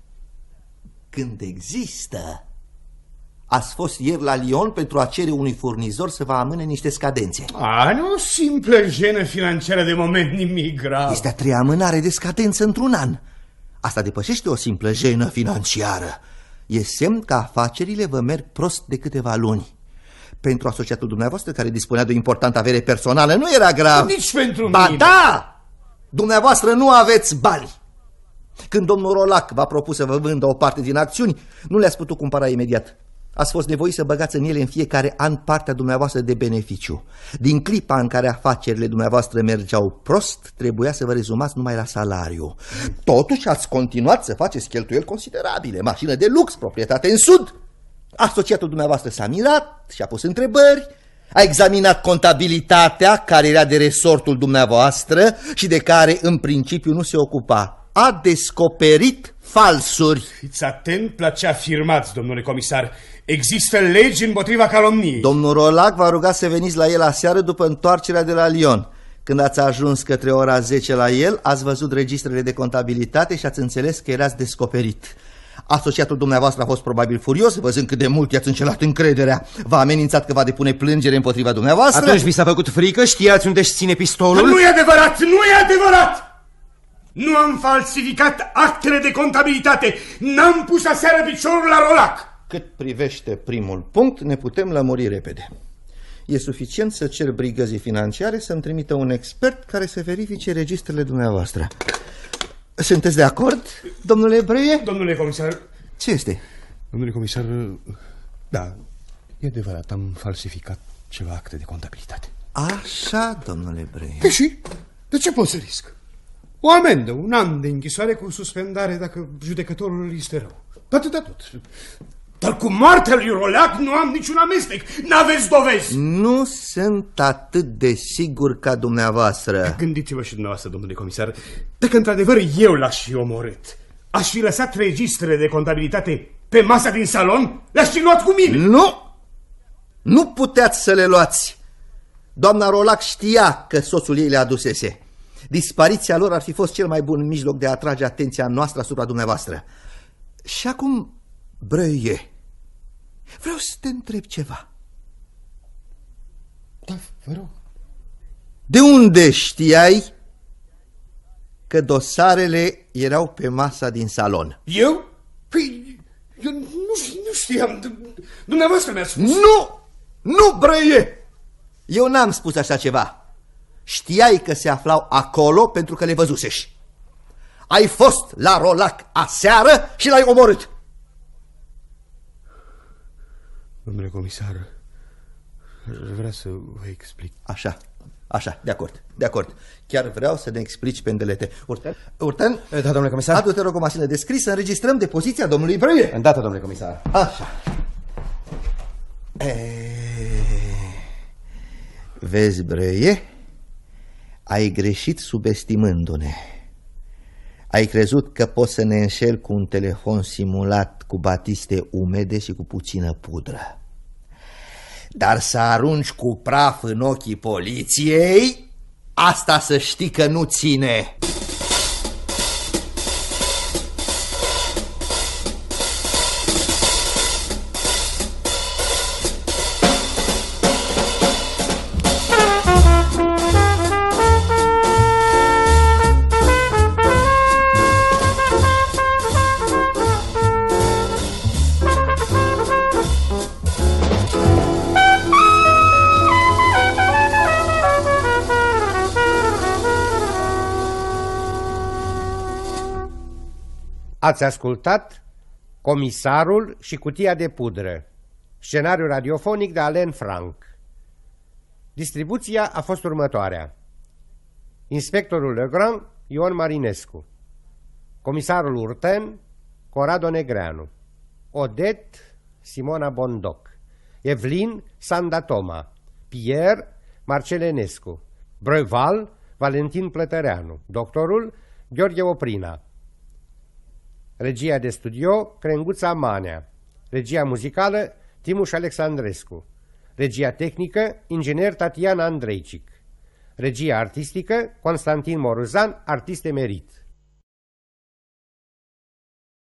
Speaker 2: când există, ați fost ieri la Lyon pentru a cere unui furnizor să vă amâne niște scadențe.
Speaker 10: A, nu o simplă jenă financiară de moment, nimic grav.
Speaker 2: Este a treia amânare de scadență într-un an. Asta depășește o simplă jenă financiară. E semn că afacerile vă merg prost de câteva luni. Pentru asociatul dumneavoastră, care dispunea de o importantă avere personală, nu era grav.
Speaker 10: Nici pentru
Speaker 2: ba
Speaker 10: mine.
Speaker 2: da! Dumneavoastră nu aveți bani. Când domnul Rolac v-a propus să vă vândă o parte din acțiuni, nu le-ați putut cumpăra imediat. Ați fost nevoiți să băgați în ele în fiecare an partea dumneavoastră de beneficiu. Din clipa în care afacerile dumneavoastră mergeau prost, trebuia să vă rezumați numai la salariu. Totuși ați continuat să faceți cheltuieli considerabile, mașină de lux, proprietate în sud. Asociatul dumneavoastră s-a mirat și a pus întrebări, a examinat contabilitatea care era de resortul dumneavoastră și de care în principiu nu se ocupa. A descoperit falsuri.
Speaker 10: Fiți atent la ce afirmați, domnule comisar. Există legi împotriva calomniei.
Speaker 2: Domnul Rolac v-a rugat să veniți la el aseară după întoarcerea de la Lyon. Când ați ajuns către ora zece la el, ați văzut registrele de contabilitate și ați înțeles că erați descoperit. Asociatul dumneavoastră a fost probabil furios, văzând cât de mult i-ați înșelat încrederea. V-a amenințat că va depune plângere împotriva dumneavoastră.
Speaker 3: Atunci vi s-a făcut frică? Știați unde își ține pistolul?
Speaker 10: Nu e adevărat! Nu e adevărat! Nu am falsificat actele de contabilitate. N-am pus aseară piciorul la Rolac.
Speaker 2: Cât privește primul punct, ne putem lămuri repede. E suficient să cer brigăzii financiare să-mi trimită un expert care să verifice registrele dumneavoastră. Sunteți de acord, domnule Breie?
Speaker 10: Domnule comisar...
Speaker 2: Ce este?
Speaker 10: Domnule comisar, da, e adevărat, am falsificat ceva acte de contabilitate.
Speaker 2: Așa, domnule Breie.
Speaker 10: Păi și? De ce pot să risc? O amendă, un an de închisoare cu suspendare dacă judecătorul este rău. Atâta tot. Dar cu moartea lui Rolac nu am niciun amestec. N-aveți dovezi.
Speaker 2: Nu sunt atât de sigur ca dumneavoastră.
Speaker 10: Gândiți-vă și dumneavoastră, domnule comisar. Dacă într-adevăr eu l-aș fi omorât, aș fi lăsat registrele de contabilitate pe masa din salon? Le-aș fi luat cu mine?
Speaker 2: Nu! Nu puteați să le luați. Doamna Rolac știa că soțul ei le adusese. Dispariția lor ar fi fost cel mai bun mijloc de a atrage atenția noastră asupra dumneavoastră. Și acum, Breuil, vreau să te întreb ceva.
Speaker 10: Da, vă rog.
Speaker 2: De unde știai că dosarele erau pe masa din salon?
Speaker 10: Eu? Păi, eu nu, nu știam. Dumneavoastră mi-a spus.
Speaker 2: Nu! Nu, Breuil! Eu n-am spus așa ceva. Știai că se aflau acolo pentru că le văzusești. Ai fost la Rolac aseară și l-ai omorât.
Speaker 10: Domnule comisar, vreau să vă explic.
Speaker 2: Așa, așa, de acord, de acord. Chiar vreau să ne explici pe îndelete. Urten, Urten,
Speaker 3: da, domnule comisar.
Speaker 2: adu-te rog o mașină de scris să înregistrăm depoziția domnului Breuil.
Speaker 3: Îndată, domnule comisar.
Speaker 2: Așa. E... Vezi, Breuil, ai greșit subestimându-ne. Ai crezut că poți să ne înșeli cu un telefon simulat cu batiste umede și cu puțină pudră. Dar să arunci cu praf în ochii poliției, asta să știi că nu ține.
Speaker 1: Ați ascultat Comisarul și cutia de pudră, scenariu radiofonic de Alain Frank. Distribuția a fost următoarea: inspectorul Legrand, Ion Marinescu; comisarul Urten, Corrado Negreanu; Odette, Simona Bondoc; Evelyn, Sanda Toma; Pierre, Marcel Enescu; Breuval, Valentin Plătăreanu; doctorul, Gheorghe Oprina. Regia de studio, Crenguța Manea. Regia muzicală, Timuș Alexandrescu. Regia tehnică, inginer Tatiana Andreicic. Regia artistică, Constantin Moruzan, artist emerit.